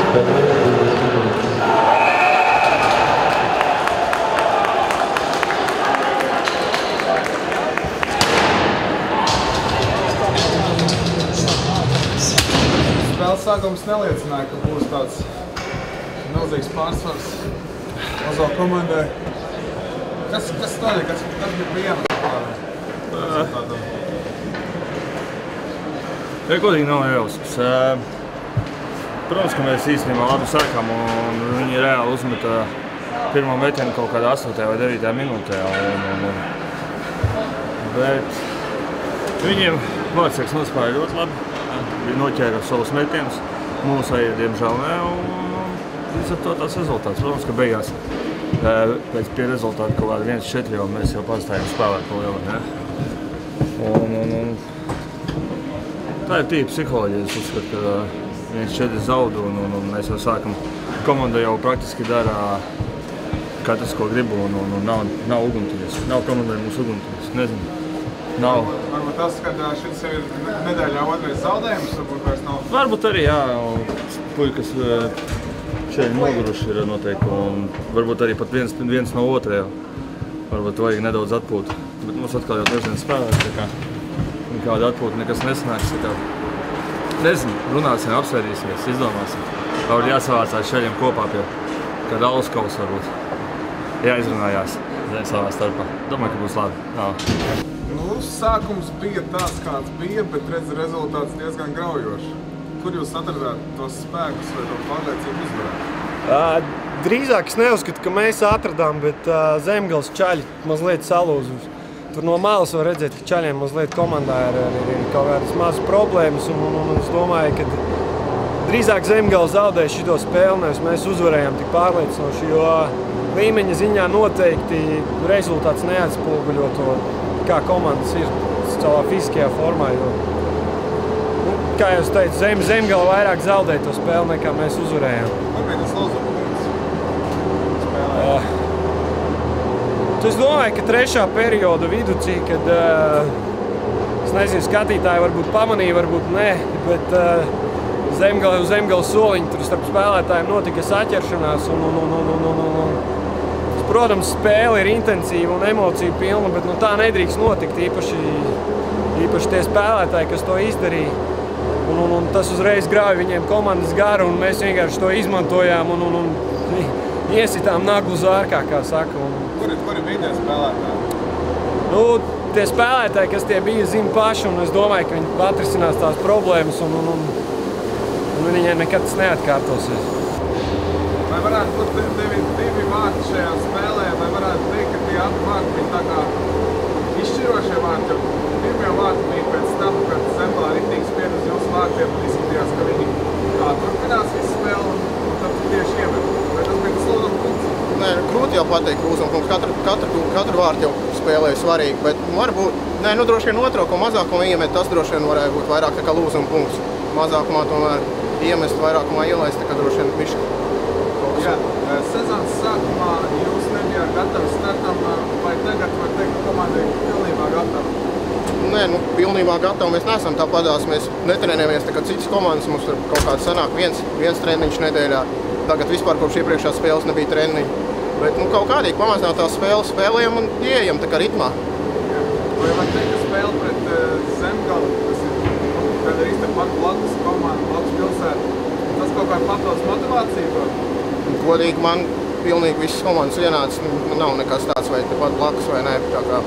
Spēles sākums neliecināja, ka būs tāds milzīgs pārsvars mazo komandai. Kas, kas notiek? Kas, kas bija viena rezultātam? Ja, godīgi nav jausmas. Protams, ka mēs īstenībā labi sākām un viņi reāli uzmeta pirmo metienu kaut kādā astotajā vai devītajā minūtē. Un, un, un. Bet viņiem vārdsargs nospēja ļoti labi. Viņi noķēra savus metienus. Mūsu vajag, diemžēl, ne. Un, un līdz ar to tās rezultāts. Protams, ka beigās pēc pie rezultāta kaut kāda viens četri, jo mēs jau pārstājām spēlēt pa lielu, ne. Un, un, un. Tā ir tīpa psiholoģija. Es uzskatu, ka viens četri zaudu un, un, un mēs jau sākam. Komanda jau praktiski dara katrs, ko gribu un, un, un nav, nav uguntuļas. Nav komandai mums uguntuļas. Nezinu. Nav. Varbūt tas, ka šis ir nedēļā otrais zaudējums, varbūt vairs nav? Varbūt arī, jā. Puikas šeit noguruši ir noteikti. Un varbūt arī pat viens, viens no otrajā. Varbūt vajag nedaudz atpūt. Bet mums atkal jau trešdienas spēlēs. Kāda atpūta nekas nesanāks. Nezinu, runāsim, apsvērīsimies, izdomāsim. Varbūt jāsavācās šeļiem kopā pie kāda alus varbūt. Jāizrunājās savā starpā. Domāju, ka būs labi. Jā. Nu, sākums bija tāds, kāds bija, bet redz, rezultāts diezgan graujošs. Kur jūs atradāt tos spēkus vai to pārliecību uzvarēt? Uh, drīzāk es neuzskatu, ka mēs atradām, bet uh, Zemgales čaļi mazliet salūza. Tur no malas var redzēt, ka čaļiem mazliet komandā ir, ir, ir kaut kādas mazas problēmas, un, un, un es domāju, ka drīzāk Zemgale zaudēja šito spēli, nevis mēs uzvarējām tik pārliecinoši, jo līmeņa ziņā noteikti rezultāts neatspoguļo to, kā komandas ir savā fiziskajā formā, jo, nu, kā jau es teicu, Zem, Zemgale vairāk zaudēja to spēli, nekā mēs uzvarējām. Kāpēc tas lūdzu punkts spēlē? Uh, Es domāju, ka trešā perioda viducī, kad, uh, es nezinu, skatītāji varbūt pamanīja, varbūt nē, bet uh, Zemgale uz Zemgales soliņa tur starp spēlētājiem notika saķeršanās. Un, un, un, un, un, un, un. Protams, spēle ir intensīva un emociju pilna, bet nu, tā nedrīkst notikt, īpaši, īpaši tie spēlētāji, kas to izdarīja. Un, un, un tas uzreiz grāja viņiem komandas garu, un mēs vienkārši to izmantojām un, un, un iesitām naglu zārkā, kā saka. Un, Kuri, kuri bija tie spēlētāji? Nu, tie spēlētāji, kas tie bija, zina paši, un es domāju, ka viņi atrisinās tās problēmas, un, un, un, un viņiem nekad tas neatkārtosies. Vai varētu būt divi, divi vārti šajā spēlē, vai varētu teikt, ka tie abi vārti bija tā kā izšķirošie vārti, jo pirmie vārti bija pēc tam, kad Zemgale ritīgi spied uz jūsu vārtiem un izskatījās, ka viņi kā turpinās visu spēli, un, un tad tieši iemet. Vai tas bija tas lūdzu punkts? Nē, grūti jau pateikt lūzuma punkts. Katru, katru, katru vārtu jau spēlēja svarīgi, bet varbūt, nē, nu droši vien otro, ko mazākumā iemet, tas droši vien varēja būt vairāk tā kā lūzuma punkts. Mazākumā tomēr iemest, vairākumā ielaist, tā kā droši vien bišķi. Jā, sezonas sākumā jūs nebijāt gatavi startam, vai tagad var teikt, ka komanda ir pilnībā gatava? Nē, nu pilnībā gatavi mēs neesam tāpadās, mēs netrenējamies tā kā citas komandas, mums tur kaut kāds sanāk viens, viens treniņš nedēļā. Tagad vispār kopš iepriekšās spēles nebija treniņi. Bet nu, kaut kādīgi pamazām tās spēles spēlējam un ieejam tā kā ritmā. Vai var teikt, ka spēle pret uh, Zemgali, kas ir gandrīz tepat blakus komanda, blakus pilsēta, tas kaut kā papildus motivācija var? Godīgi man pilnīgi visas komandas ienāca, nu, nav nekas tāds vai tepat blakus vai nē, tā kā.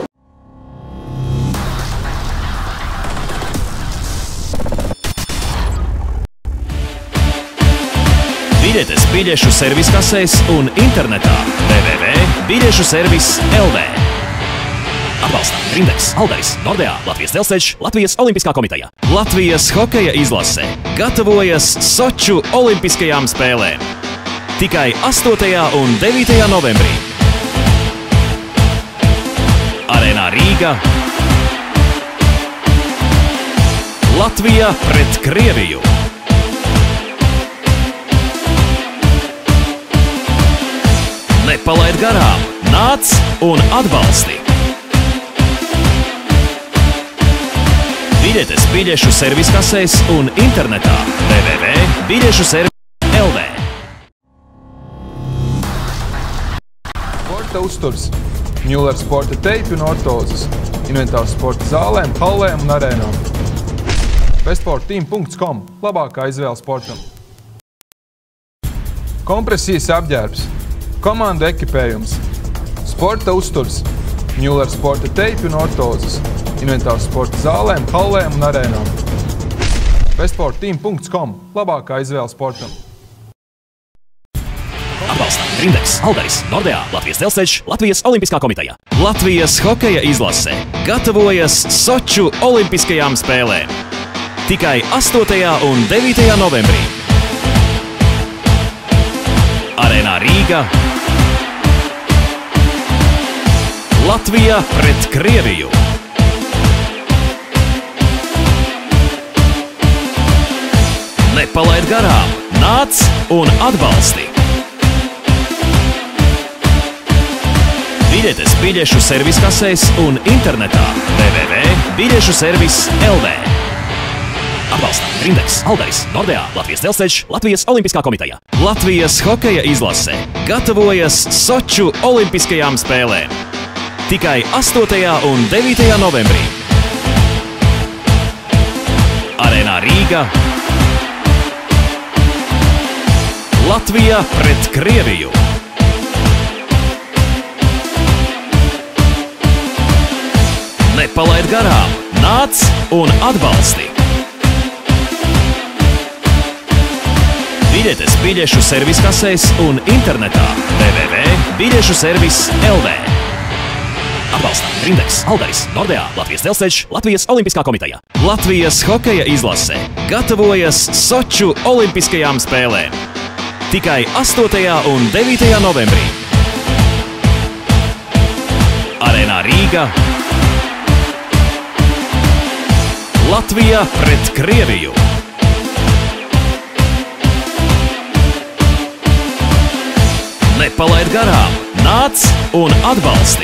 Biļetes biļešu serviskasēs un internetā w w w punktu biļešu servis punkt l v. Atbalsta Rindeks, Alderis, Nordea, Latvijas Dzelzceļš, Latvijas Olimpiskā komiteja. Latvijas hokeja izlase gatavojas Soču olimpiskajām spēlēm. Tikai astotajā un devītajā novembrī. Arēnā Rīga. Latvija pret Krieviju. Nepalaid garām, nāc un atbalsti! Biļetes biļešu serviskasēs un internetā w w w punktu biļešu servis punkt L V. Sporta uzturs, Mueller sporta teipi un ortozes, inventārs sporta zālēm, hallēm un arēnām. Bestsportteam punkts com – labākā izvēle sportam. Kompresijas apģērbs, komandu ekipējums, sporta uzturs, Mueller sporta teipi un ortozes, inventārs sporta zālēm, hallēm un arēnām. Bestsportteam punkts com – labākā izvēle sportam. Atbalsta Rindeks, Aldaris, Nordea, Latvijas Dzelzceļš, Latvijas Olimpiskā komiteja. Latvijas hokeja izlase gatavojas Soču olimpiskajām spēlēm. Tikai astotajā un devītajā novembrī. Arēnā Rīga. Latvija pret Krieviju. Nepalaid garām, nāc un atbalsti! Biļetes biļešu serviskasēs un internetā w w w punkt biļešu servis punkt l v. Atbalsta Rindeks, Aldaris, Nordea, Latvijas Dzelzceļš, Latvijas Olimpiskā komiteja. Latvijas hokeja izlase gatavojas Soču olimpiskajām spēlēm. Tikai astotajā un devītajā novembrī. Arēnā Rīga. Latvija pret Krieviju. Nepalaid garām, nāc un atbalsti! Biļetes biļešu serviskasēs un internetā w w w punkt biļešu servis punkt l v. Atbalsta Rindeks, Aldaris, Nordea, Latvijas Dzelzceļš, Latvijas Olimpiskā komiteja. Latvijas hokeja izlase gatavojas Soču olimpiskajām spēlēm. Tikai astotajā un devītajā novembrī. Arēnā Rīga. Latvija pret Krieviju. Nepalaid garām, nāc un atbalsti!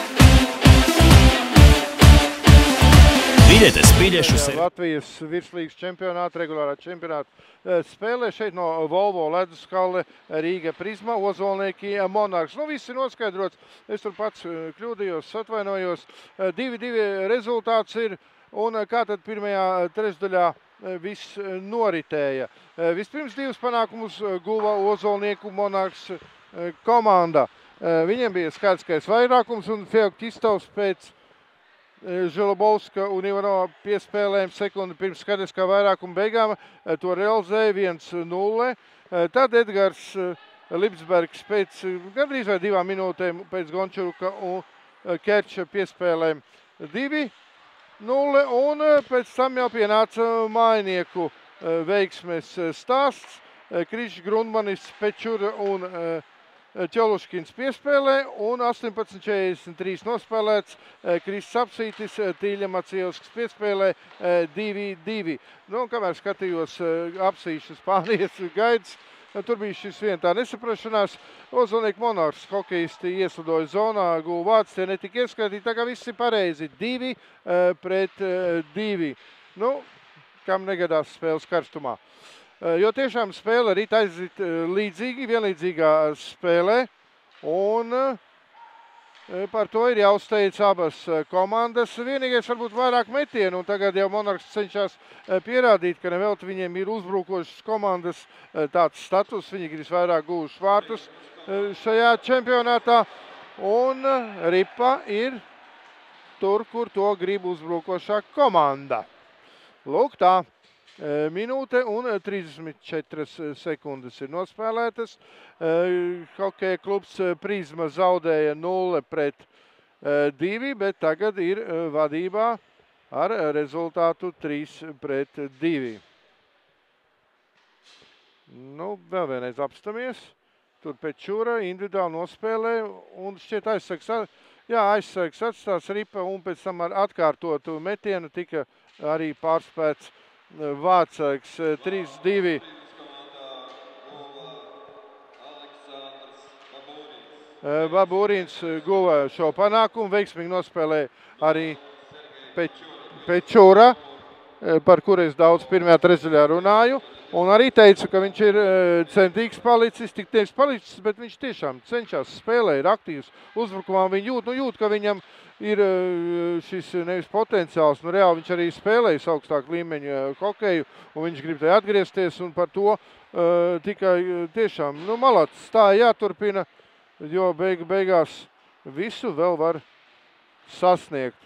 Biļetes biļešu servis. Latvijas virslīgas čempionāta, regulārā čempionāta spēlē šeit no Volvo Leduskalle, Rīga Prisma, Ozolnieki, Monarks. Nu, viss ir noskaidrots. Es tur pats kļūdījos, atvainojos. divi divi rezultāts ir. Un kā tad pirmajā trešdaļā viss noritēja? Vispirms divus panākumus guva Ozolnieku Monarks komanda. Viņiem bija skaidrs vairākums un Feoktistovs pēc Želobovska un Ivanova piespēlēm sekundi pirms skaidriskā vairākuma beigām to realizēja viens nulle. Tad Edgars Lipsbergs pēc gandrīz vai divām minūtēm pēc Gončuruka un Kerča piespēlēm divi nulle, un pēc tam jau pienāca mainieku veiksmes stāsts. Krišs Grundmanis, Pečura un Ķoluškins piespēlē, un astoņpadsmit četrdesmit trīs nospēlēts. Krišs Apsītis, Tīļa Macievskas piespēlē divi divi. Nu, kamēr skatījos Apsīšu Spānijas gaidas, tur bija šis vien tā nesaprašanās. Ozolnieku Monarks hokejisti ieslidoja zonā, guva vārds, tie netika ieskaitīt, tā kā viss ir pareizi. Divi pret divi. Nu, kam negadās spēles karstumā. Jo tiešām spēle arī aiziet līdzīgi, vienlīdzīgā spēlē, un par to ir jāuzteic abas komandas. Vienīgais varbūt vairāk metienu, un tagad jau Monarks cenšas pierādīt, ka nevelti viņiem ir uzbrukošas komandas tāds status. Viņi grib vairāk guvuši vārtus šajā čempionātā, un ripa ir tur, kur to grib uzbrukošā komanda. Lūk tā. Minūte un trīsdesmit četras sekundes ir nospēlētas. Hokeja klubs Prisma zaudēja nulle pret divi, bet tagad ir vadībā ar rezultātu trīs pret divi. Nu, vēl vienreiz apstamies. Tur Pečura individuāli nospēlē un šķiet aizsargs, jā, aizsargs atstās ripa, un pēc tam ar atkārtotu metienu tika arī pārspēts Vācāks trīs divi. Babūrīns guva šo panākumu, veiksmīgi nospēlēja arī Pečura, par kuru es daudz pirmajā trešdaļā runāju. Un arī teica, ka viņš ir centīgs palicis, tik tieši palicis, bet viņš tiešām cenšas spēlē, ir aktīvs uzbrukumā. Viņš jūt, nu jūt, ka viņam ir šis nevis potenciāls, nu reāli viņš arī spēlējis augstāku līmeņu hokeju, un viņš grib tai atgriezties, un par to uh, tikai tiešām, nu malāts, tā jāturpina, jo beig, beigās visu vēl var sasniegt.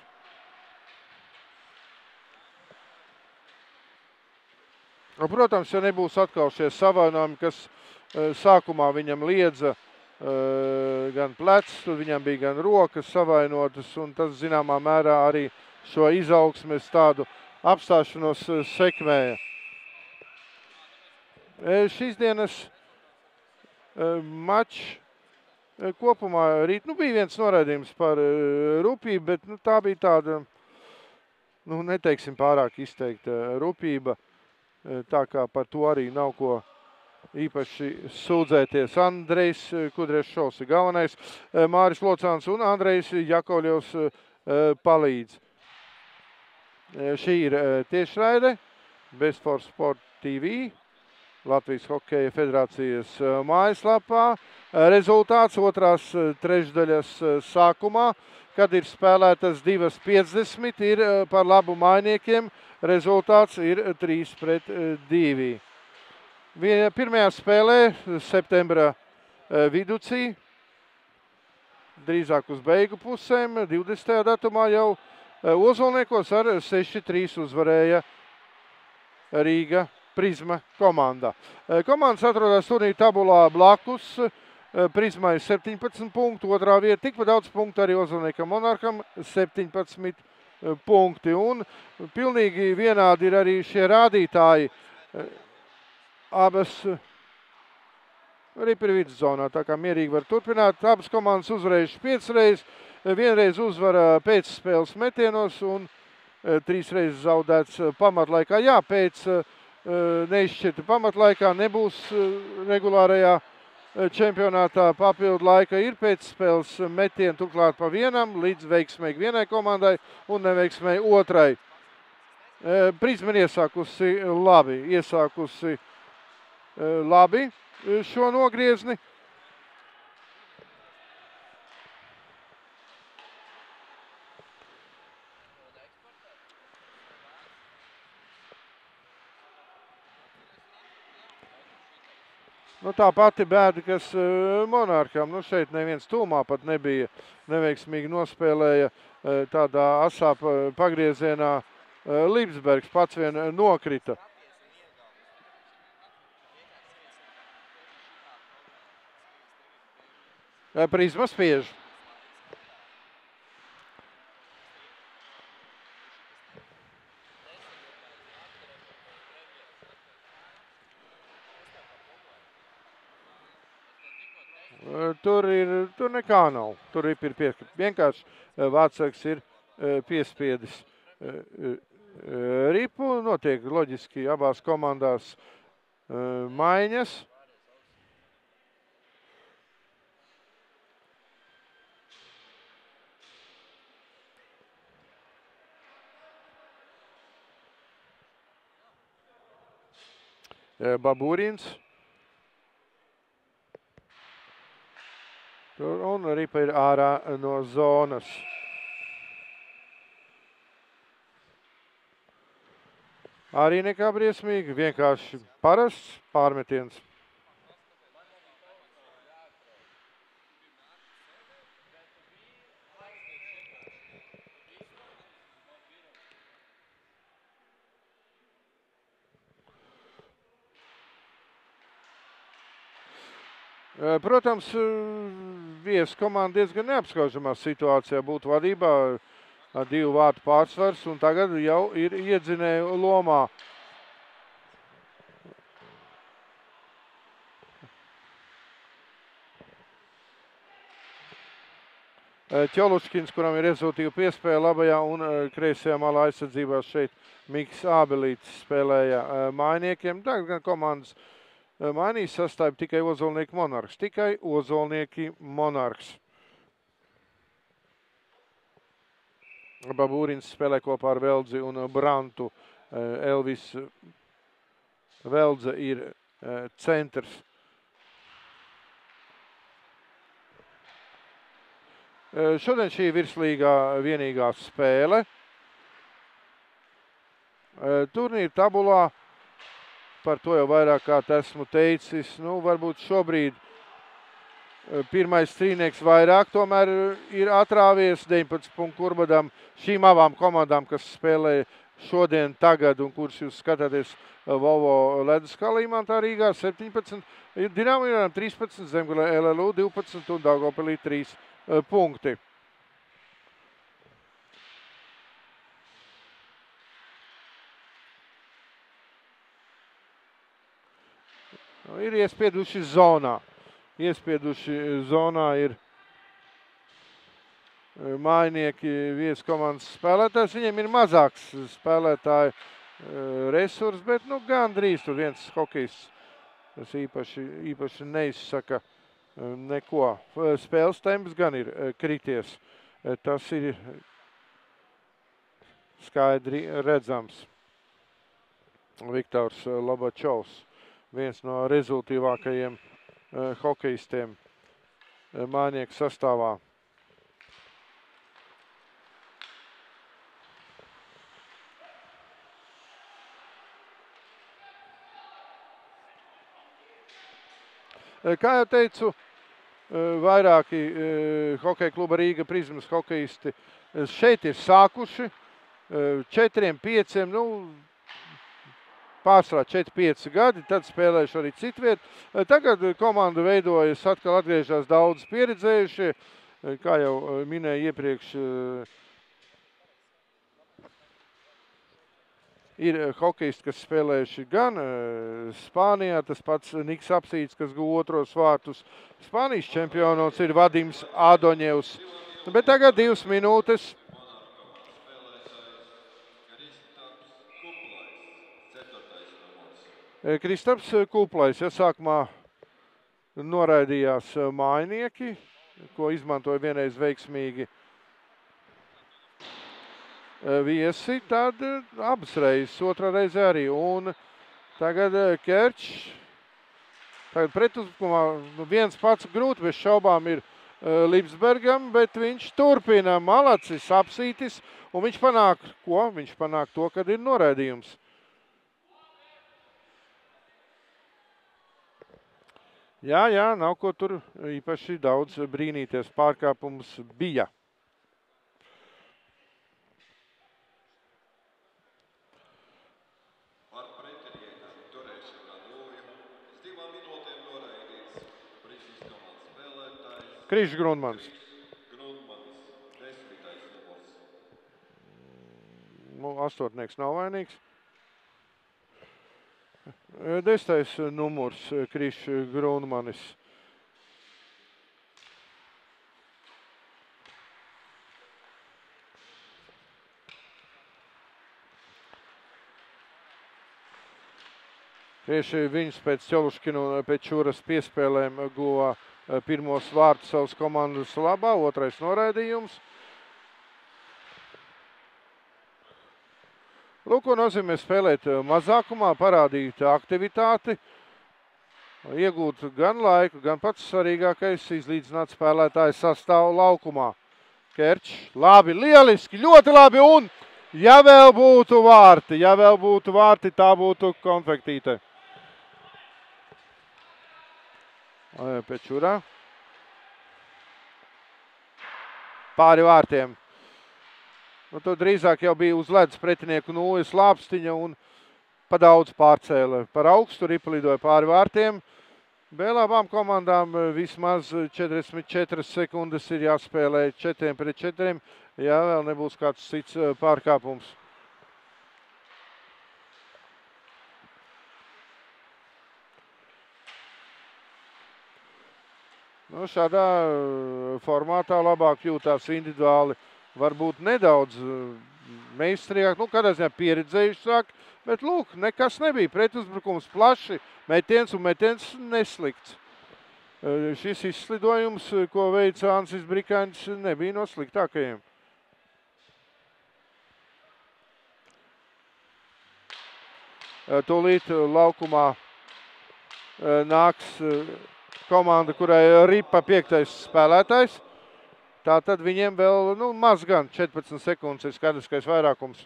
Protams, ja nebūs atkal šie savainojumi, kas uh, sākumā viņam liedza uh, gan plecs, tad viņam bija gan rokas savainotas, un tas zināmā mērā arī šo izaugsmes tādu apstāšanos uh, sekmēja. E, šīs dienas uh, mačs uh, kopumā rīt, nu bija viens noraidījums par uh, rupību, bet nu, tā bija tāda, nu neteiksim pārāk izteikta rupība. Tā kā par to arī nav ko īpaši sūdzēties. Andrejs Kudrešovs ir galvenais, Māris Locāns un Andrejs Jakovļevs palīdz. Šī ir tiešraide Best for Sport T V, Latvijas Hokeja federācijas mājaslapā. Rezultāts otrās trešdaļas sākumā, kad ir spēlētas divas piecdesmit, ir par labu mainiekiem. Rezultāts ir trīs pret divi. Pirmajā spēlē septembra viducī, drīzāk uz beigu pusēm, divdesmitajā datumā jau Ozolniekos ar seši trīs uzvarēja Rīga Prizma komanda. Komandas atrodas turnīra tabulā blakus. Prizmai septiņpadsmit punktu, otrā vieta tikpat daudz punktu arī Ozolniekam Monarkam septiņpadsmit punkti. Un pilnīgi vienādi ir arī šie rādītāji. Abas arī ir viduszonā, tā kā mierīgi var turpināt. Abas komandas uzvarējuši piecas reizes, vienreiz uzvara pēcspēles metienos un trīs reizes zaudēts pamatlaikā. Jā, pēc neizšķirta pamatlaikā nebūs regulārajā čempionātā papildu laika, ir pēcspēles metieni turklāt pa vienam, līdz veiksmēji vienai komandai un neveiksmēji otrai. Prizma ir iesākusi labi, iesākusi labi šo nogriezni. Nu, tā pati bēda, kas Monarkam, nu šeit neviens tūmā pat nebija, neveiksmīgi nospēlēja tādā asā pagriezienā. Lipsbergs pats vien nokrita. Prizma spiež. Tur ir, tur nekā nav. Tur ir pieskats. Vienkārši Vācaks ir piespiedis ripu. Notiek loģiski abās komandās maiņas. Babūrins. Un ripa ir ārā no zonas. Arī nekā briesmīgi, vienkārši parasts pārmetiens. Protams, viesu komanda diezgan neapskaužamā situācijā būtu vadībā ar divu vārtu pārsvars un tagad jau ir iedzinēju lomā. Ķoluškins, kuram ir rezultīva piespēja labajā un kreisajā malā aizsardzībā šeit Miks Ābelītis spēlēja mainiekiem. Tagad gan komandas mainīs sastāvi tikai Ozolnieki Monarks. Tikai Ozolnieki Monarks. Babūrins spēlē kopā ar Veldzi un Brantu. Elvis Veldze ir centrs. Šodien šī virslīgā vienīgā spēle. Turnīra tabulā, par to jau vairāk kārt esmu teicis, nu, varbūt šobrīd pirmais strīnieks vairāk tomēr ir atrāvies deviņpadsmit punktu Kurbadam. Šīm abām komandām, kas spēlē šodien, tagad un kuras jūs skatāties Volvo ledus Kalīmantā Rīgā septiņpadsmit, Dinamo Ieram trīspadsmit, Zemgale L L U divpadsmit un Daugavpilī trīs punkti. Ir iespieduši zonā. Iespieduši zonā ir mājinieki vietas komandas spēlētājs. Viņiem ir mazāks spēlētāju resurs, bet nu gandrīz tur viens hokejists, tas īpaši, īpaši neizsaka neko. Spēles temps gan ir krities. Tas ir skaidri redzams. Viktors Lobačovs, viens no rezultīvākajiem hokejistiem mājnieku sastāvā. Kā jau teicu, vairāki hokeja kluba Rīga Prizmas hokejisti šeit ir sākuši. Četriem, pieciem, nu, pārsvarā četri pieci gadi, tad spēlējuši arī citviet. Tagad komanda veidojas, atkal atgriežas daudz pieredzējušie. Kā jau minēju iepriekš, ir hokejisti, kas spēlējuši gan Spānijā, tas pats Niks Apsīts, kas guva otros vārtus. Spānijas čempionots ir Vadims Ādoņevs. Bet tagad divas minūtes. Kristaps Kuplais, ja sākumā noraidījās mājnieki, ko izmantoja vienreiz veiksmīgi viesi, tad abas reizes, otrā reize arī. Un tagad Kerčs, tagad pretuzbrukumā viens pats grūti bez šaubām ir Lipsbergam, bet viņš turpina malacis, Apsītis, un viņš panāk, ko? Viņš panāk to, kad ir noraidījums. Jā, jā, nav ko tur īpaši daudz brīnīties, pārkāpums bija. Par pretinieka turēšanu nulli uz divām minūtēm noraidīts Prizmas komandas spēlētājs Krišs Grundmans. Grundmanis, desmitais numurs. Nu, astotnieks nav vainīgs. Desmitais numurs Krišs Grundmanis. Tieši viņš pēc Ķoluškina un Pečūras piespēlēm guva pirmos vārtus savas komandas labā, otrais noraidījums. Lūk, ko nozīmē spēlēt mazākumā, parādīt aktivitāti, iegūt gan laiku, gan pats svarīgākais izlīdzināt spēlētāju sastāvu laukumā. Kerčs, labi, lieliski, ļoti labi, un ja vēl būtu vārti, ja vēl būtu vārti, tā būtu konfektīte. Pečurā. Pāri vārtiem. Nu, to drīzāk jau bija uz ledus pretinieku nulles lāpstiņa un pa daudz pārcēla. Par augstu ripa lidoja pāri vārtiem. Vēl abām komandām vismaz četrdesmit četras sekundes ir jāspēlē četriem pret četriem, ja vēl nebūs kāds cits pārkāpums. Nu, šādā formātā labāk jūtās individuāli. Varbūt nedaudz meistarīgāk, nu, kādā ziņā pieredzējušāk, bet, lūk, nekas nebija. Pretuzbrukums plaši, metiens un metiens neslikts. Šis izslidojums, ko veica Ansis Brikāņš, nebija no sliktākajiem. Tūlīt laukumā nāks komanda, kurai ripa piektais spēlētājs. Tātad viņiem vēl nu, maz gan četrpadsmit sekundes ir skaidriskais vairākums.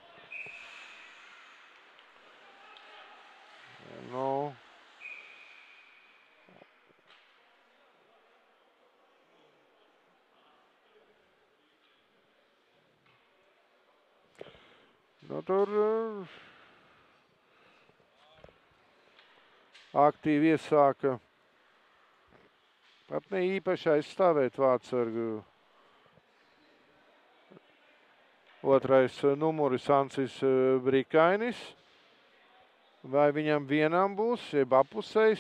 Nu. Nu, tur aktīvi iesāka pat ne īpaši aizstāvēt vārtsargu. Otrais numuris Ancis Brikainis. Vai viņam vienam būs, jeb apusējs?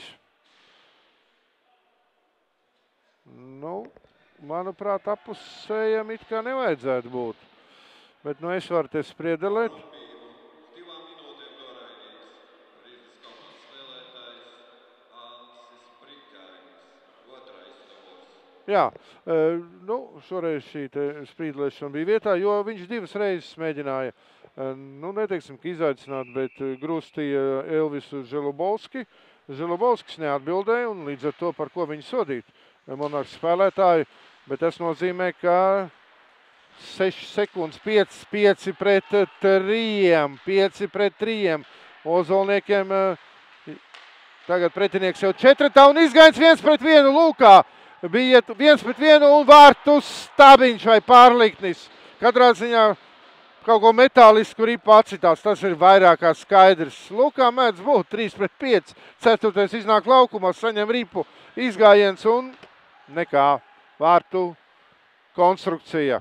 Nu, manuprāt, apusējam it kā nevajadzētu būt. Bet nu es varu te spriedelēt. Divām minūtēm noraidīts Rīgas komandas spēlētājs Ancis Brikainis, otrais numurs. Jā, nu, šoreiz šī sprīdelēšana bija vietā, jo viņš divas reizes mēģināja, nu, neteiksim, ka izaicināt, bet grūstīja Elvisu Želubovski. Želubovskis neatbildēja un līdz ar to, par ko viņi sodīt Monarhs spēlētāju, bet tas nozīmē, ka sešas sekundes, pieci, pieci pret trījiem, pieci pret trījiem. Ozolniekiem tagad pretinieks jau četratā un izgājums viens pret vienu Lūkā. Bija viens pret vienu un vārtu Stabiņš vai Pārliknis. Katrā ziņā kaut ko metālisku ripu acitās, tas ir vairāk kā skaidrs. Lūkā mēdz būt trīs pret pieci, ceturtais iznāk laukumā, saņem ripu izgājiens un nekā vārtu konstrukcija.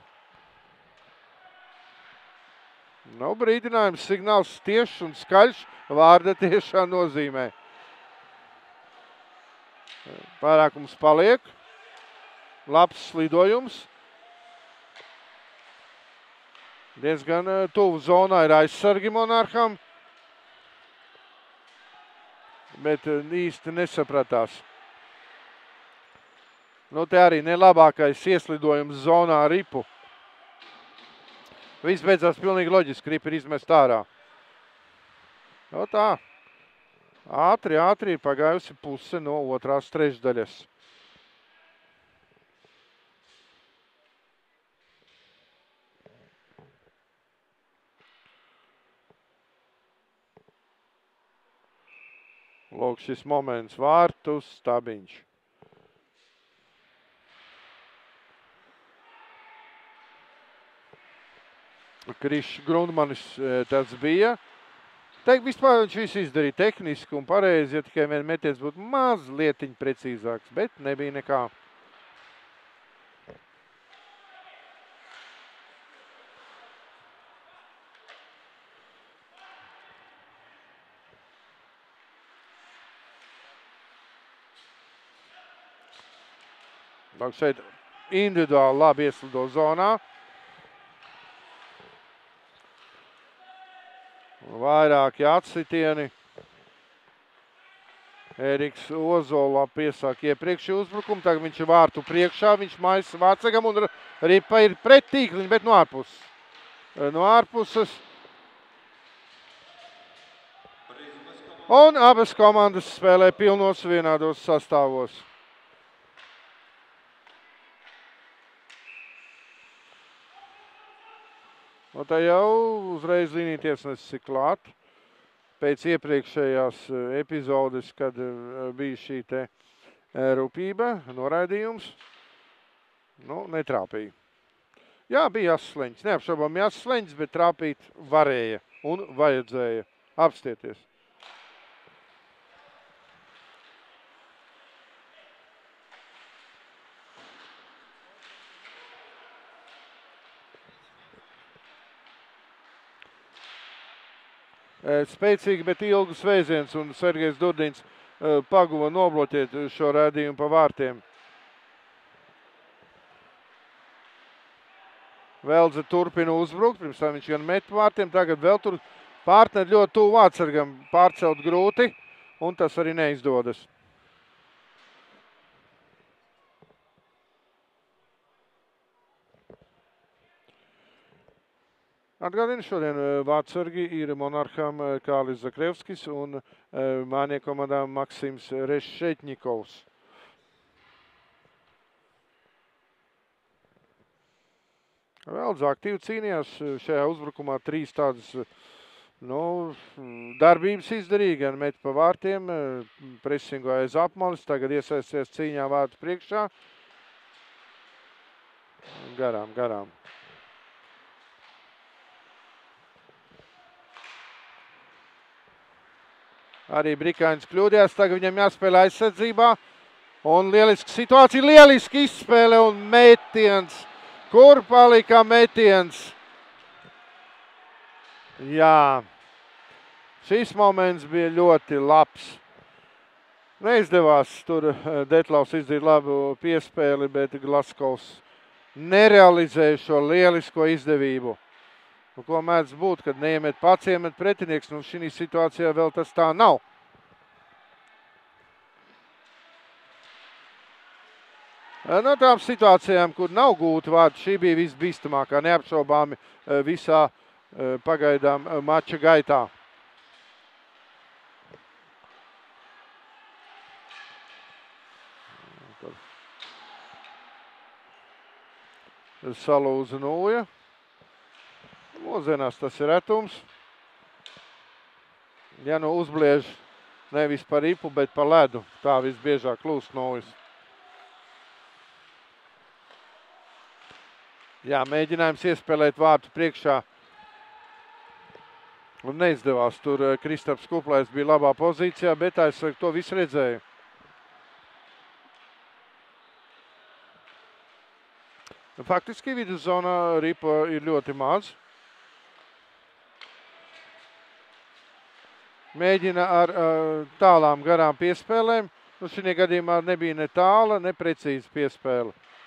Nu, brīdinājums signāls tiešs un skaļš vārda tiešā nozīmē. Vairākums paliek. Labs slidojums. Diezgan tuvu zonā ir aizsargi Monarham. Bet īsti nesapratās. Nu, te arī nelabākais ieslidojums zonā ripu. Viss beidzās pilnīgi loģiski, ripa ir izmest ārā. No tā. Ātri, ātri ir pagājusi puse no otrās trešdaļas. Lūk, šis moments vārtu Stabiņš. Krišs Grundmanis tas bija. Teik, vispār viņš visu izdarīja tehniski un pareizi, ja tikai vien metiens būtu mazlietiņ precīzāks, bet nebija nekā. Šeit individuāli labi ieslido zonā. Vairāki atsitieni. Eriks Ozola piesāk iepriekšēju uzbrukumu. Tagad viņš ir vārtu priekšā. Viņš maisa Vācegam un ripa ir pret tīkliņu, bet no ārpuses. No ārpuses. Un abas komandas spēlē pilnos vienādos sastāvos. Un tā jau uzreiz līnijtiesnesis ir klāt. Pēc iepriekšējās epizodes, kad bija šī te rūpība, noraidījums, nu, netrāpīja. Jā, bija asleņķis. Neapšaubām asleņķis, bet trāpīt varēja un vajadzēja. Apstieties. Spēcīgi, bet ilgus vēziens, un Sergejs Durdins paguva nobloķēt šo rādījumu pa vārtiem. Velze turpina uzbrukt, pirms tam viņš gan met pa vārtiem, tagad vēl tur partneri ļoti tuvu vārtsargam pārcelt grūti, un tas arī neizdodas. Atgādinu, šodien vārdsargi ir Monarham Kālis Zakrevskis un mānieku komandā Maksims Rešetņikovs. Vēldz aktīvi cīnījās šajā uzbrukumā, trīs tādas nu, darbības izdarīja, gan met pa vārtiem, presingo aiz apmalis, tagad iesaisties cīņā vārtu priekšā. Garām, garām. Arī Brikāņs kļūdījās, tagad viņam jāspēlē aizsardzībā. Un lieliska situācija, lieliski izspēle un metiens. Kur palika metiens? Jā, šis moments bija ļoti labs. Neizdevās tur Detlavs izdarīt labu piespēli, bet Glaskovs nerealizēja šo lielisko izdevību. Nu, ko mēdz būt, kad neiemet pats, iemet pretinieks, nu šī situācijā vēl tas tā nav. No tām situācijām, kur nav gūti vārdi, šī bija visbīstamākā, neapšaubāmi visā pagaidām mača gaitā. Salūza nūja. Mūsdienās tas ir retums. Ja nu uzbliež nevis par ripu, bet par ledu, tā visbiežāk klūst nūjas. Jā, mēģinājums iespēlēt vārtu priekšā. Un neizdevās. Tur Kristaps Kuplais bija labā pozīcijā, bet aizsargi to visu redzēja. Faktiski viduszonā ripa ir ļoti maz. Mēģina ar uh, tālām garām piespēlēm. Nu, šī gadījumā nebija ne tāla, ne precīza piespēle.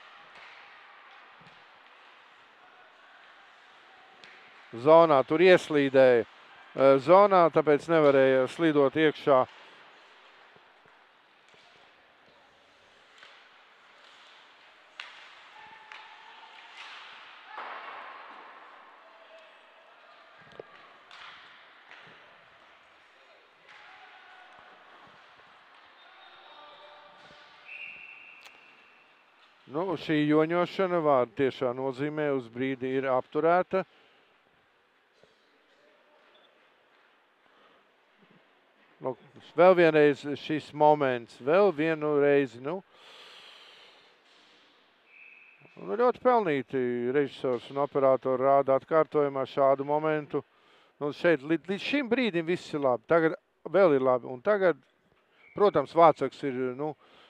Zonā tur ieslīdēja. Uh, zonā, tāpēc nevarēja slidot iekšā. Nu, šī joņošana vārdu tiešā nozīmē uz brīdi ir apturēta. Nu, vēl vienreiz šis moments, vēl vienu reizi, nu, ļoti pelnīti režisors un operatori rāda atkārtojumā šādu momentu. Nu, šeit līdz, līdz šim brīdim viss ir labi, tagad vēl ir labi. Un tagad, protams, Vācaks ir, nu,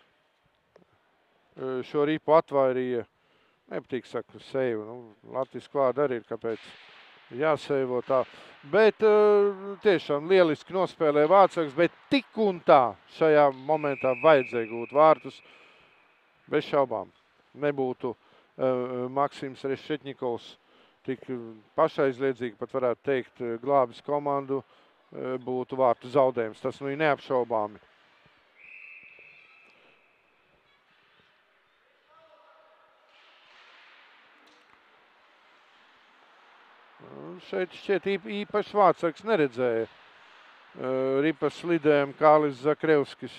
šo ripu atvairīja, nepatīk saka seivu, nu, latvisku vārdu arī ir, kāpēc jāseivo tā. Bet tiešām lieliski nospēlē Vācaks, bet tik un tā šajā momentā vajadzēja gūt vārtus. Bez šaubām nebūtu uh, Maksims Rešetņikovs tik pašaizliedzīgi, pat varētu teikt, glābis komandu, uh, būtu vārtu zaudējums. Tas nu ir neapšaubāmi. Šeit šķiet īpaši Vācaks neredzēja ripas slidējumu Kālis Zakrevskis.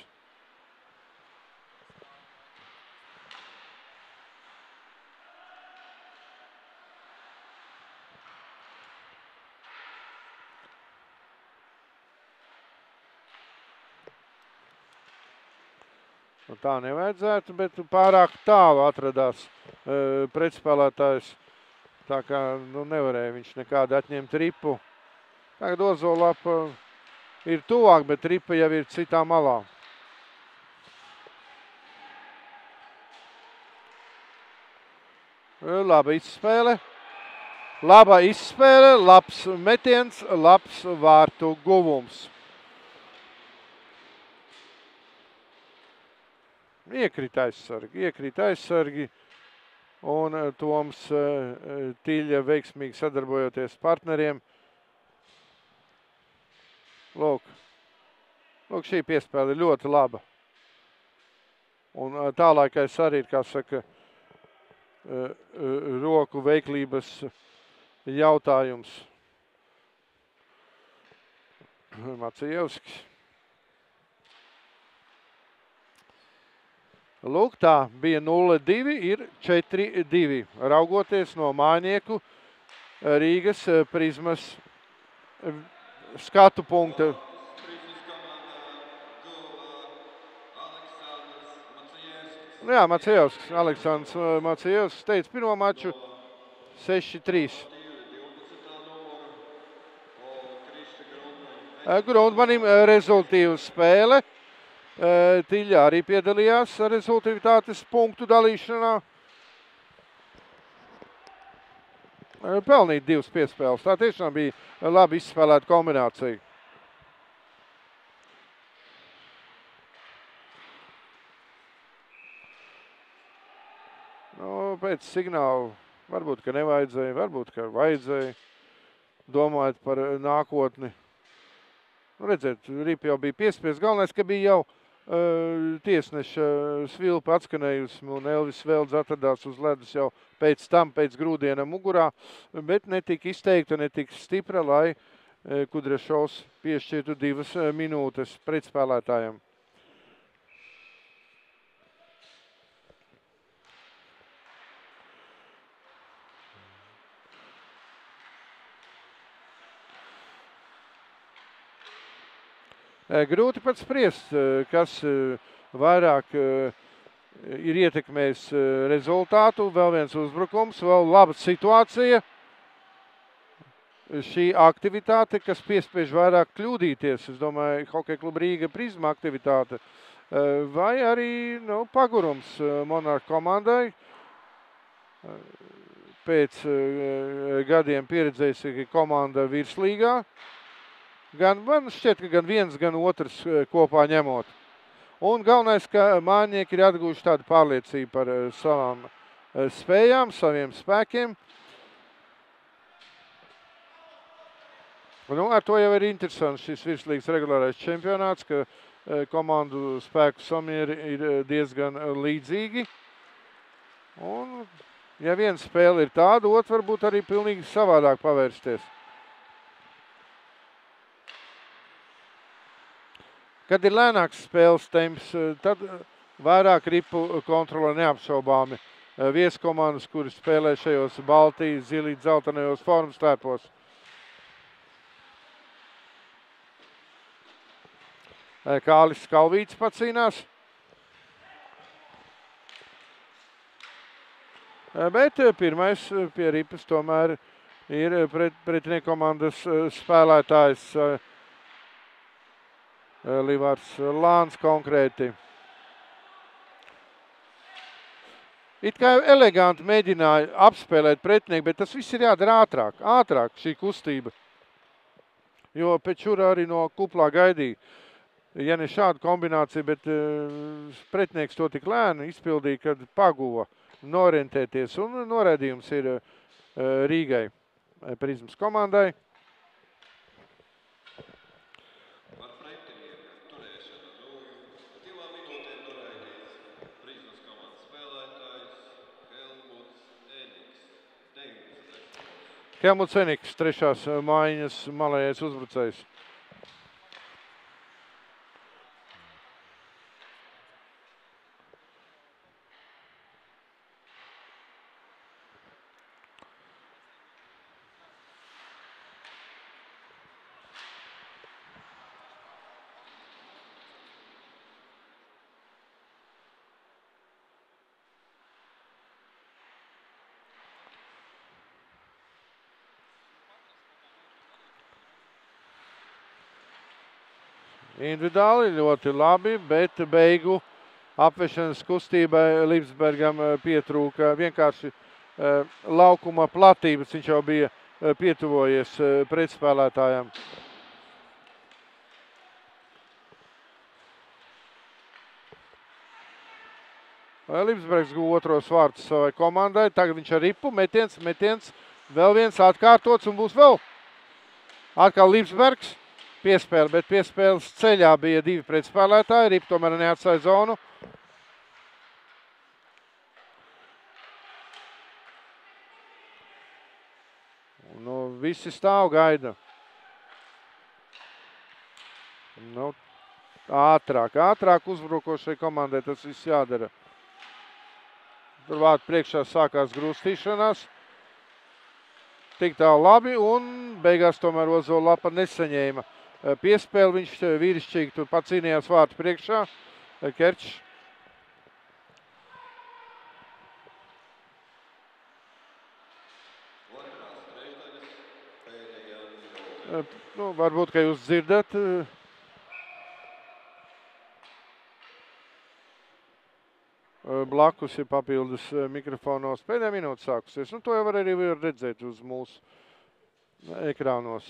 Nu, tā nevajadzētu, bet pārāk tālu atradās pretspēlētājs. Tā kā nu, nevarēja viņš nekādu atņemt ripu. Tagad Ozolapa ir tuvāk, bet ripa jau ir citā malā. Laba izspēle. Laba izspēle, labs metiens, labs vārtu guvums. Iekrīt aizsargi, iekrīt aizsargi. Un Toms Tīļa veiksmīgi sadarbojoties partneriem. Lūk, Lūk šī piespēle ir ļoti laba. Un tālākais arī ir, kā saka, roku veiklības jautājums. Macijevskis. Lūk, tā bija nulle divi, ir četri divi. Raugoties no mājinieku Rīgas Prizmas skatu punkta. Jā, Macijevskis, Aleksandrs Macijevskis teica pirmo maču seši trīs. Grundmanim rezultīva spēle. Tiļa arī piedalījās rezultātivitātes punktu dalīšanā. Pelnīt divas piespēles. Tā tiešām bija labi izspēlēta kombinācija. Nu, pēc signāla varbūt, ka nevajadzēja, varbūt, ka vajadzēja, domājot par nākotni. Nu, redziet, ripa jau bija piespies. Galvenais, ka bija jau uh, tiesneša svilpa atskanējusi, un Elvis Velds atradās uz ledus jau pēc tam, pēc grūdiena mugurā, bet netika izteikta, netika stipra, lai uh, Kudrašovs piešķirtu divas uh, minūtes pretspēlētājiem. Grūti pat spriest, kas vairāk ir ietekmējis rezultātu. Vēl viens uzbrukums, vēl laba situācija. Šī aktivitāte, kas piespiež vairāk kļūdīties, es domāju, Hokeja kluba Rīga Prizma aktivitāte, vai arī nu, pagurums Monarhu komandai. Pēc gadiem pieredzējusi komanda virslīgā. Gan, man šķiet, ka gan viens, gan otrs kopā ņemot. Un galvenais, ka mājiņieki ir atguvuši tādu pārliecību par savām spējām, saviem spēkiem. Nu, ar to jau ir interesants šis virslīgas regulārais čempionāts, ka komandu spēku samieri ir diezgan līdzīgi. Un, ja viena spēle ir tāda, otra varbūt arī pilnīgi savādāk pavērsties. Kad ir lēnāks spēles temps, tad vairāk ripu kontrolē neapšaubāmi vieskomandas, kuri spēlē šajos baltīs, zilīt, zeltainajos formas tērpos. Kālis Skalvīts pacīnās. Bet pirmais pie ripas tomēr ir pret, pretinieku komandas spēlētājs Livārs Lāns konkrēti. It kā eleganti mēģināja apspēlēt pretinieku, bet tas viss ir jādara ātrāk, ātrāk šī kustība. Jo Pečura arī no kuplā gaidīja. Ja ne šāda kombinācija, bet pretinieks to tik lēni izpildīja, kad paguva norientēties. Un noraidījums ir Rīgai Prizmas komandai. Helmuts Eniks, trešās mājiņas malējais uzbrucējs. Individuāli ļoti labi, bet beigu apvešanas kustībai Lipsbergam pietrūka vienkārši laukuma platības. Viņš jau bija pietuvojies pretspēlētājam. Lipsbergs guva otros vārtus savai komandai. Tagad viņš ar ripu, metiens, metiens, vēl viens atkārtots un būs vēl. Atkal Lipsbergs. Piespēle, bet piespēles ceļā bija divi pretspēlētāji. Ripa tomēr neatstāja zonu. Nu, visi stāv gaida. Nu, ātrāk, ātrāk uzbrukošai komandai tas viss jādara. Tur vārtu priekšā sākās grūstīšanās. Tik tā labi, un beigās tomēr Ozola Lapa nesaņēma piespēli. Viņš vīrišķīgi tur pacīnījās vārtu priekšā. Kerčs. Nu, varbūt, ka jūs dzirdat. Blakus ir papildus mikrofonos. Pēdējā minūte sākusies. Nu, to jau var arī redzēt uz mūsu ekrānos.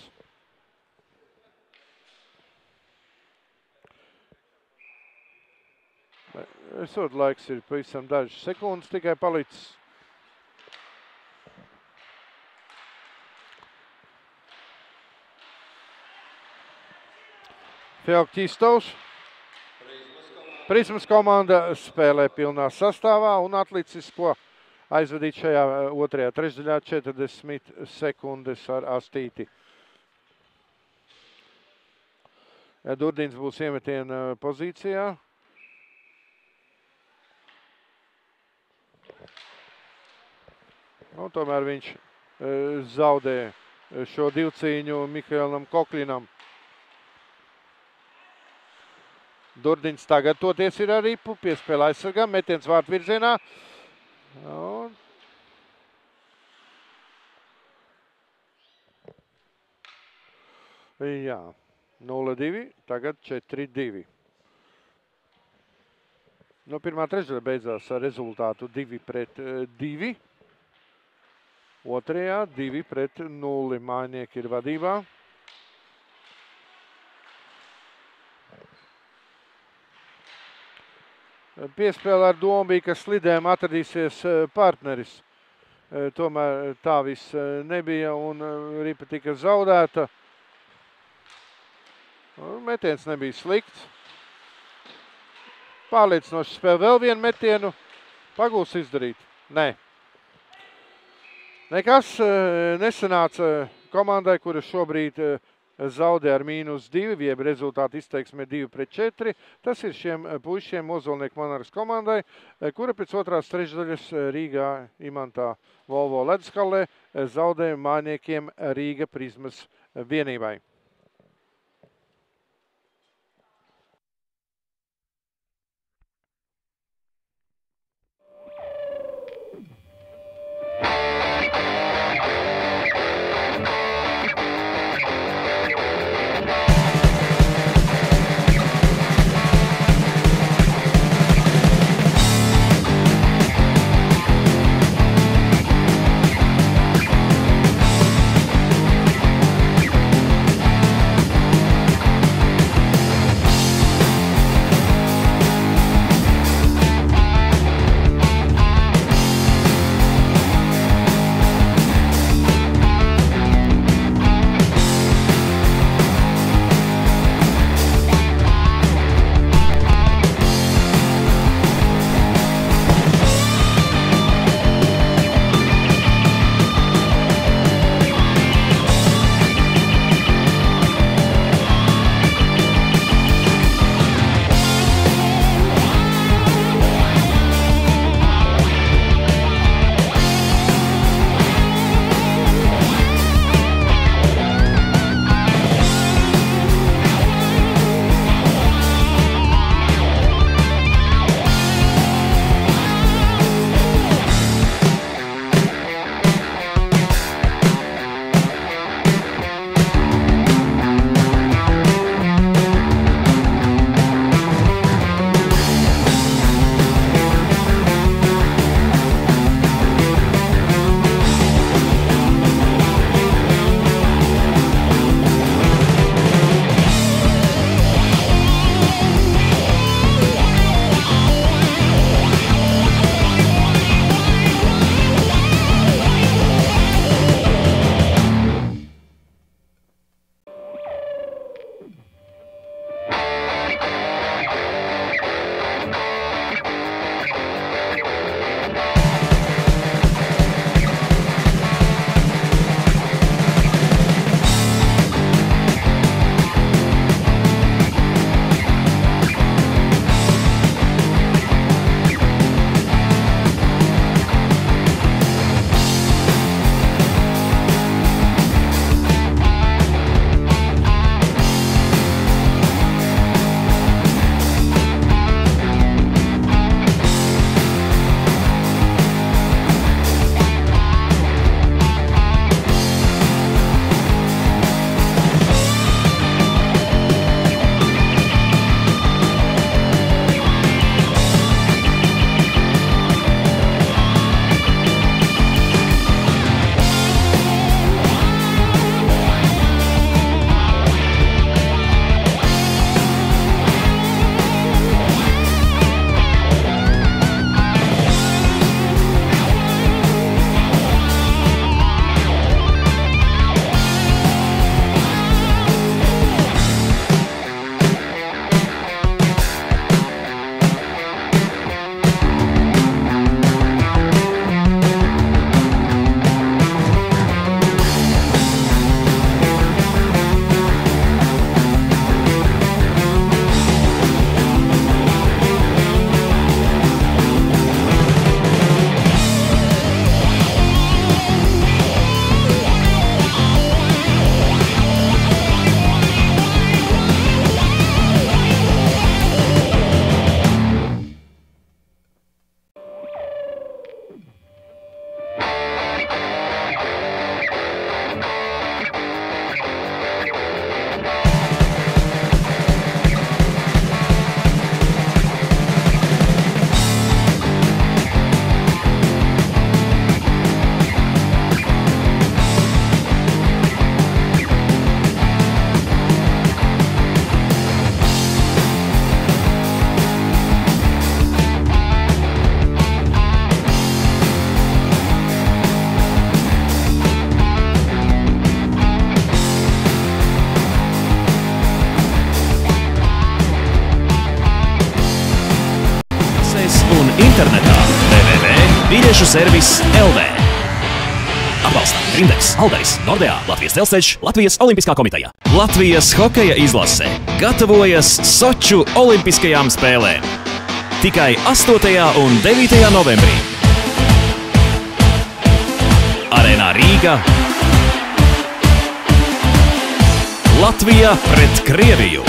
Esot laiks ir pavisam dažas sekundes tikai palicis. Feokķistovs. Prismas komanda spēlē pilnā sastāvā un atlicis, ko aizvadīt šajā otrajā trešdaļā četrdesmit sekundes ar astīti. Durdins būs iemetiena pozīcijā. Nu, tomēr viņš zaudē šo divcīņu Mihailam Koklinam. Durdiņš tagad toties ir ar ripu, piespēlē aizsargām, metiens vārtu virzienā. Un... Jā, nulle divi, tagad četri divi. Nu, pirmā trešdaļa beidzās ar rezultātu divi pret divi. Otrajā divi pret nulli. Mājnieki ir vadībā. Piespēlē ar domu bija, ka slidēm atradīsies partneris. Tomēr tā viss nebija un ripa tika zaudēta. Metiens nebija slikts. Pārliecinoši spēle vēl vienu metienu. Pagūs izdarīt? Nē. Nekas nesanāca komandai, kura šobrīd zaudē ar mīnus divi, jeb rezultāti izteiksmē divi pret četri. Tas ir šiem puišiem Ozolnieku Monarhas komandai, kura pēc otrās trešdaļas Rīgā Imantā Volvo Leduskalē zaudē mājniekiem Rīga Prismas vienībai. internetā w w w punktu vīriešu servis punktu l v. Atbalsta Rindeks, Alderis, Nordea, Latvijas Dzelzceļš, Latvijas Olimpiskā komiteja. Latvijas hokeja izlase gatavojas Soču olimpiskajām spēlēm. Tikai astotajā un devītajā novembrī. Arēnā Rīga. Latvija pret Krieviju.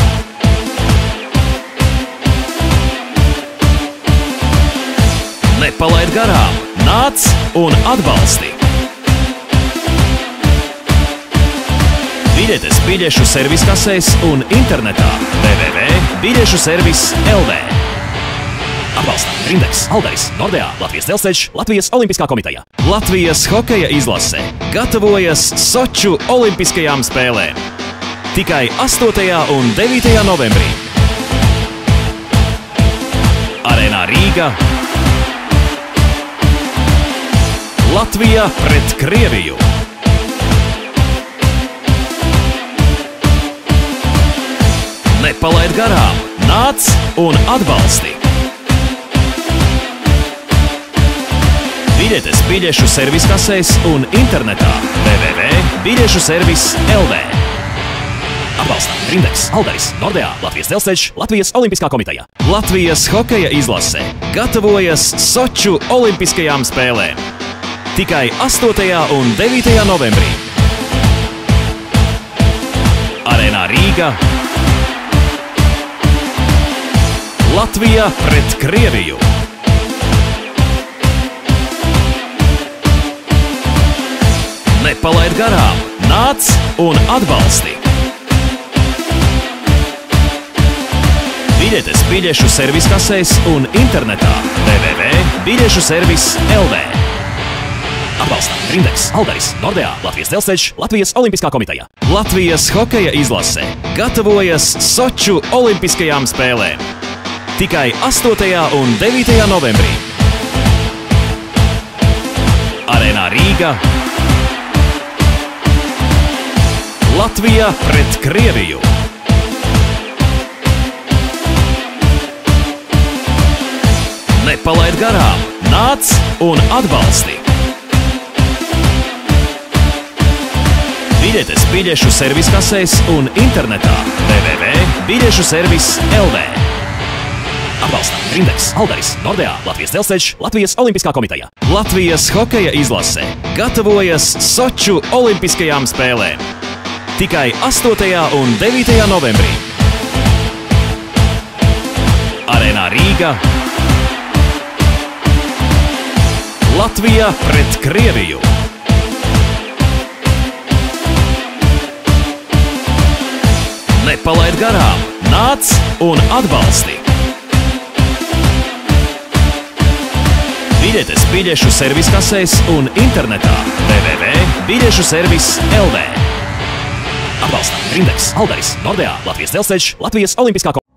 Nepalaid garām, nāc un atbalsti! Biļetes biļešu serviskasēs un internetā w w w punktu vīriešu servis punktu l v. Atbalsta Rindeks, Alderis, Nordea, Latvijas Dzelzceļš, Latvijas Olimpiskā komiteja. Latvijas hokeja izlase gatavojas Soču olimpiskajām spēlēm. Tikai astotajā un devītajā novembrī. Arēnā Rīga. Latvija pret Krieviju. Nepalaid garām, nāc un atbalsti! Biļetes biļešu serviskasēs un internetā w w w punktu vīriešu servis punktu l v. Atbalsta Rindeks, Alderis, Nordea, Latvijas Dzelzceļš, Latvijas Olimpiskā komiteja. Latvijas hokeja izlase gatavojas Soču olimpiskajām spēlēm. Tikai astotajā un devītajā novembrī. Arēnā Rīga. Latvija pret Krieviju. Nepalaid garām, nāc un atbalsti! Biļetes biļešu serviskasēs un internetā w w w punktu vīriešu servis punktu l v. Atbalsta Rindeks, Alderis, Nordea, Latvijas Dzelzceļš, Latvijas Olimpiskā komiteja. Latvijas hokeja izlase gatavojas Soču olimpiskajām spēlēm. Tikai astotajā un devītajā novembrī. Arēnā Rīga. Latvija pret Krieviju. Nepalaid garām, nāc un atbalsti! Biļetes biļešu serviskasēs un internetā w w w punktu vīriešu servis punktu l v. Atbalsta Rindeks, Alderis, Nordea, Latvijas Dzelzceļš, Latvijas Olimpiskā komiteja. Latvijas hokeja izlase gatavojas Soču olimpiskajām spēlēm. Tikai astotajā un devītajā novembrī. Arēnā Rīga. Latvija pret Krieviju. Nepalaid garām, nāc un atbalsti! Biļetes biļešu serviskasēs un internetā w w w punktu vīriešu servis punktu l v. Atbalsta Rindeks, Alderis, Nordea, Latvijas Dzelzceļš, Latvijas Olimpiskā komiteja.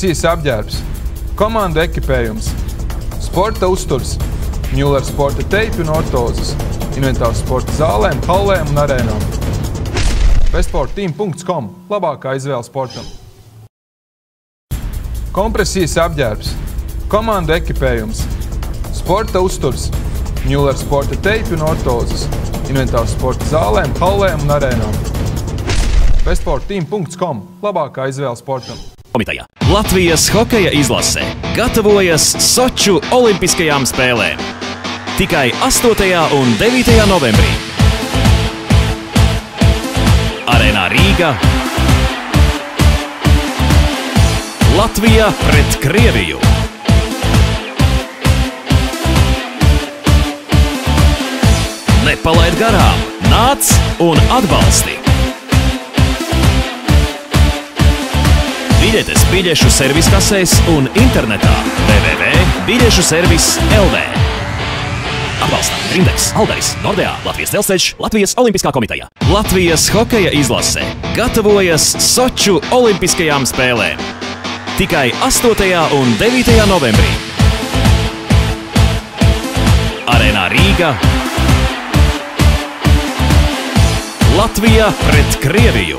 Kompresijas apģērbs, komandu ekipējums, sporta uzturs, Mueller sporta teipi un ortozes, inventārs sporta zālēm, hallēm un arēnām. Bestforteam punkts com – labākā izvēle sportam. Kompresijas apģērbs, komandu ekipējums, sporta uzturs, Mueller sporta teipi un ortozes, inventārs sporta zālēm, hallēm un arēnām. Bestforteam punkts com – labākā izvēle sportam. Komitejā. Latvijas hokeja izlase gatavojas Soču olimpiskajām spēlēm. Tikai astotajā un devītajā novembrī. Arēnā Rīga. Latvija pret Krieviju. Nepalaid garām, nāc un atbalsti! Biļetes biļešu serviskasēs un internetā w w w punkt biļešu servis punkt l v. Atbalsta Rindeks, Alderis, Nordea, Latvijas Dzelzceļš, Latvijas Olimpiskā komiteja. Latvijas hokeja izlase gatavojas Soču olimpiskajām spēlēm. Tikai astotajā un devītajā novembrī. Arēnā Rīga. Latvija pret Krieviju.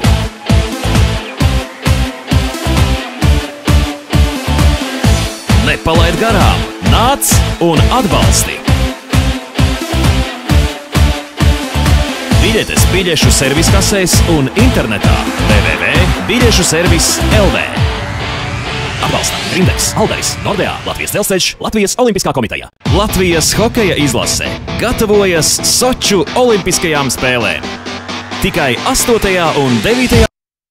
Nepalaid garām, nāc un atbalsti! Biļetes biļešu serviskasēs un internetā w w w punkt biļešu servis punkt l v. Atbalsta Rindeks, Alderis, Nordea, Latvijas Dzelzceļš, Latvijas Olimpiskā komiteja. Latvijas hokeja izlase gatavojas Soču olimpiskajām spēlēm. Tikai astotajā un devītajā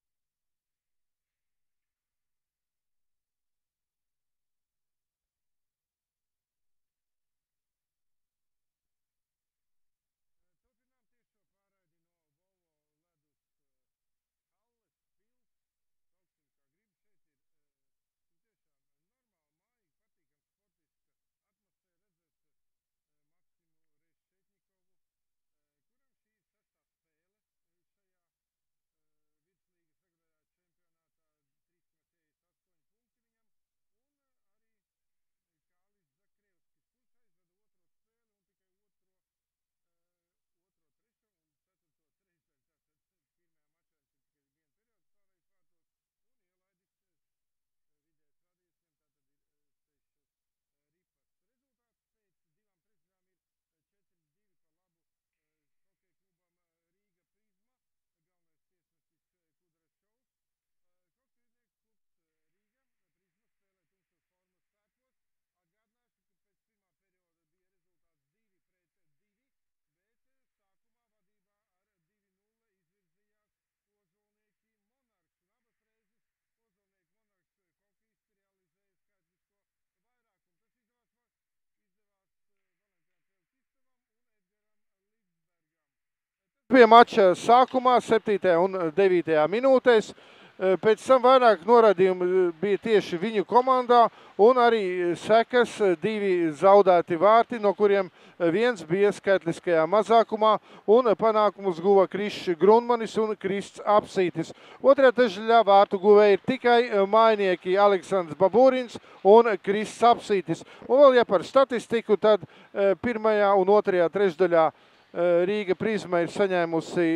Pie mača sākumā, septītajā un devītajā minūtēs. Pēc tam vairāk norādījumi bija tieši viņu komandā un arī sekas divi zaudēti vārti, no kuriem viens bija skaitliskajā mazākumā un panākumus guva Krišs Grundmanis un Krists Apsītis. Otrajā trešdaļā vārtu guvēji ir tikai mājnieki Aleksandrs Babūrins un Krists Apsītis. Un vēl ja par statistiku, tad pirmajā un otrajā trešdaļā Rīga Prizma ir saņēmusi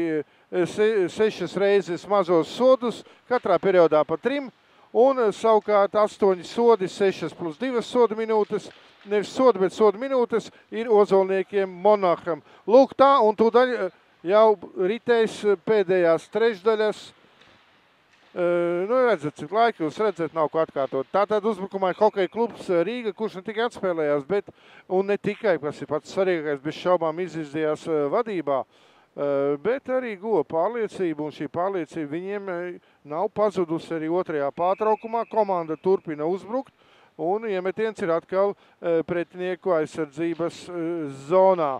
sešas reizes mazos sodus, katrā periodā pa trim, un savukārt astoņi sodi, sešas plus divas sodu minūtes, nevis sodu, bet sodu minūtes ir ozolniekiem Monaham. Lūk tā, un tūdaļ jau ritēs pēdējās trešdaļas. Nu, redzat, cik laika jūs redzat, nav ko atkārtot. Tātad uzbrukumā ir hokeja klubs Rīga, kurš ne tikai atspēlējās, bet, un ne tikai, kas ir pats svarīgākais, bez šaubām izizdījās vadībā, bet arī guva pārliecību, un šī pārliecība viņiem nav pazudusi arī otrajā pārtraukumā. Komanda turpina uzbrukt, un iemetiens ir atkal pretinieku aizsardzības zonā.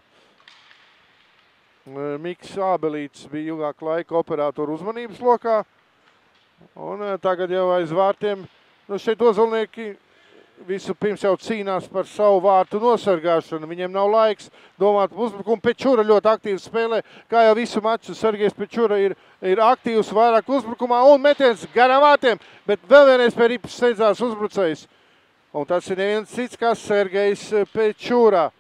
Miks Ābelītis bija ilgāk laika operatoru uzmanības lokā. Un tagad jau aiz vārtiem, nu šeit ozolnieki visu pirms jau cīnās par savu vārtu nosargāšanu. Viņiem nav laiks domāt par uzbrukumu. Pečura ļoti aktīvi spēlē, kā jau visu maču. Sergejs Pečura ir, ir aktīvs vairāk uzbrukumā un metiens garām vārtiem, bet vēl vienreiz pie ripas steidzās uzbrucējs. Un tas ir neviens cits kā Sergejs Pečura.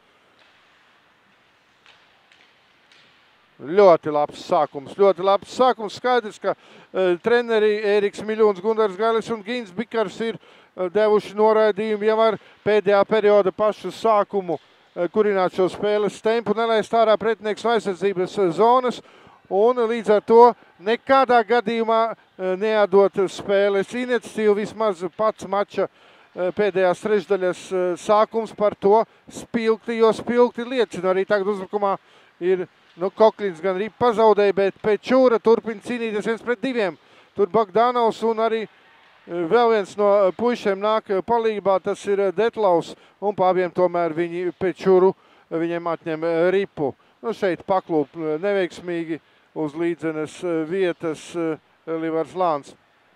Ļoti labs sākums, ļoti labs sākums. Skaidrs, ka uh, treneri Ēriks Miļuns, Gundars Galis un Gins Bikars ir uh, devuši noraidījumu jau ar pēdējā perioda pašu sākumu, uh, kurināt šo spēles tempu, nelaist ārā pretinieks no aizsardzības zonas un līdz ar to nekādā gadījumā uh, neatdot spēles iniciatīvu, vismaz pats mača uh, pēdējās trešdaļas uh, sākums par to spilgti, jo spilgti liecina. Arī tagad uzbrukumā ir Nu, Kokļins gan arī pazaudēja, bet Pečura turpina cīnīties viens pret diviem. Tur Bogdanovs un arī vēl viens no puišiem nāk palīgā, tas ir Detlaus. Un pāviem tomēr viņi Pečuru, viņiem atņem ripu. Nu, šeit paklūp neveiksmīgi uz līdzenes vietas Livars Lāns.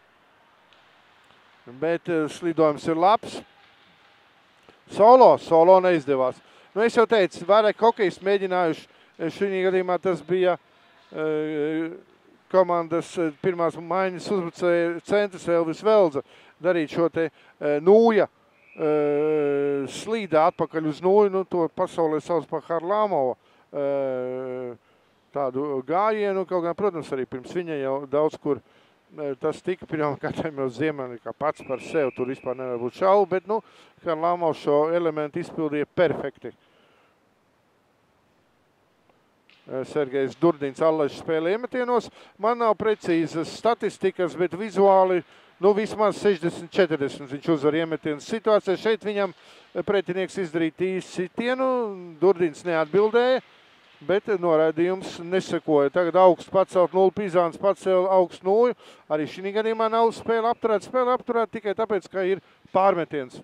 Bet slidojums ir labs. Solo, solo neizdevās. Nu, es jau teicu, vairāk hokejs mēģinājuši. Šī gadījumā tas bija uh, komandas pirmās maiņas uzbrucēja centrs Elvis Velza darīt šo te uh, nūja uh, slīdā atpakaļ uz nūju, nu to pasaulē sauc par Harlamova uh, tādu gājienu, kaut gan, protams, arī pirms viņa jau daudz kur uh, tas tika pirmām kārtām jau Ziemeļnikā pats par sevi, tur vispār nevar būt šaubu, bet, nu, Harlamovs šo elementu izpildīja perfekti. Sergejs Durdins allaž spēlē iemetienos. Man nav precīzas statistikas, bet vizuāli, nu, vismaz sešdesmit četrdesmit viņš uzvar iemetienas situācijā. Šeit viņam pretinieks izdarīt īsti sitienu, Durdins neatbildēja, bet noraidījums nesekoja. Tagad augsts pacelt nulli, Pizāns pacēla augstu nulli. Arī šī gadījumā nav spēle apturēt, spēle apturēt tikai tāpēc, ka ir pārmetiens.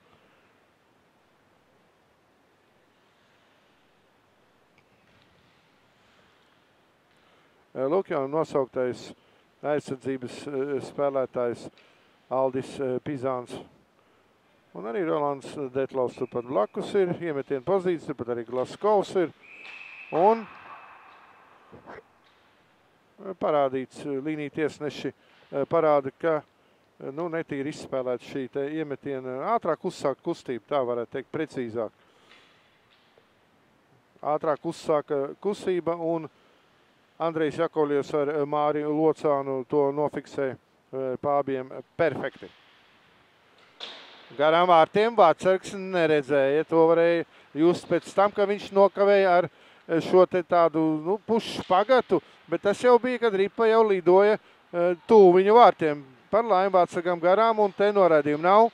Lūk, jau nosauktais aizsardzības spēlētājs Aldis Pizāns. Un arī Rolands Detlaus turpat blakus ir, iemetienu pozīcijas, turpat arī Glaskovs ir. Un parādīts līnija tiesneši parāda, ka nu, netīri izspēlēt šī te iemetiena ātrāk uzsākt kustību, tā varētu teikt precīzāk. Ātrāk uzsāka kustība un Andrejs Jakovļievs ar Māriju Locānu to nofiksē pābiem perfekti. Garām vārtiem Vācargs neredzēja, to varēja just pēc tam, ka viņš nokavēja ar šo te tādu nu, pušu špagatu, bet tas jau bija, kad ripa jau lidoja tuvu viņu vārtiem. Par laimi Vācargam garām un te noraidījumu nav.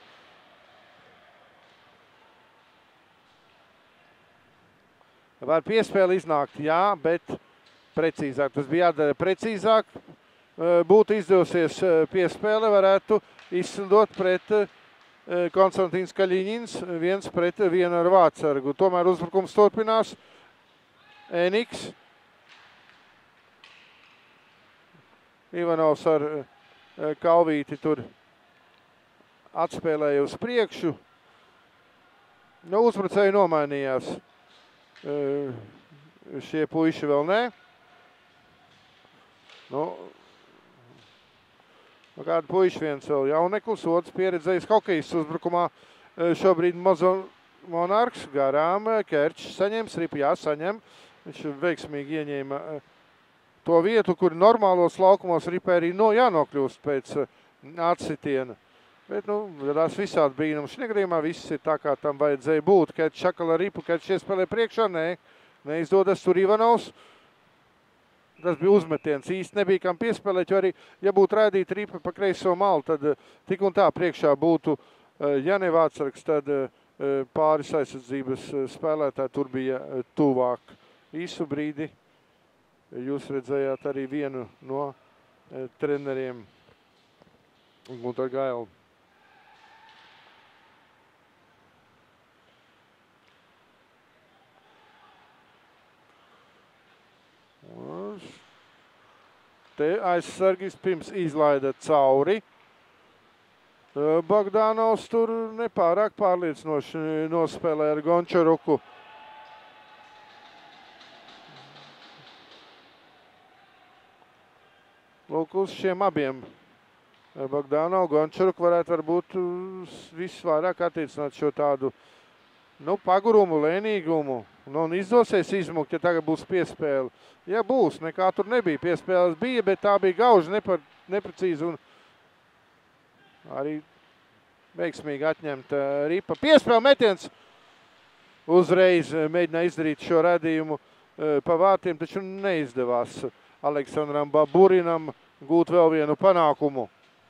Var piespēli iznākt, jā, bet precīzāk. Tas bija jādara precīzāk. Būtu izdevusies piespēle, varētu izslidot pret Konstantīns Kaļiņins, viens pret vienu ar Vācargu. Tomēr uzbrukums turpinās. Eniks. Ivanovs ar Kalvīti tur atspēlēja uz priekšu. Nu, uzbrucēji nomainījās. Šie puiši vēl nē. Nu, kāda puiši viens vēl jauneklis, otrs pieredzējis hokejs uzbrukumā. Šobrīd Mozo Monarks garām, Kerčs saņems, ripu jāsaņem. Viņš veiksmīgi ieņēma to vietu, kur normālos laukumos ripē arī no, jānokļūst pēc atsitiena. Bet, nu, tās visādi brīnumi. Šī gadījumā viss ir tā, kā tam vajadzēja būt. Kerčs šakala ripu, Kerčs iespēlē priekšā, nē, neizdodas tur Ivanovs. Tas bija uzmetiens, īsti nebija kam piespēlēt, jo arī, ja būtu raidīta ripa pa kreiso malu, tad tik un tā priekšā būtu, ja ne Vācargs, tad pāris aizsardzības spēlētāji tur bija tuvāk. Īsu brīdi jūs redzējāt arī vienu no treneriem Gunter Gailu. Te aizsargis pirms izlaida cauri. Bogdanovs tur nepārāk pārliecinoši nospēlē ar Gončaruku. Lūk, uz šiem abiem Bogdanov, Gončaruk varētu varbūt visvairāk attiecināt šo tādu, nu, pagurumu, lēnīgumu. Nu, un izdosies izmukt, ja tagad būs piespēle. Ja būs, nekā tur nebija. Piespēles bija, bet tā bija gauži nepar, neprecīzi un arī veiksmīgi atņemta ripa. Piespēle metiens uzreiz mēģināja izdarīt šo radījumu pa vārtiem, taču neizdevās Aleksandram Baburinam gūt vēl vienu panākumu.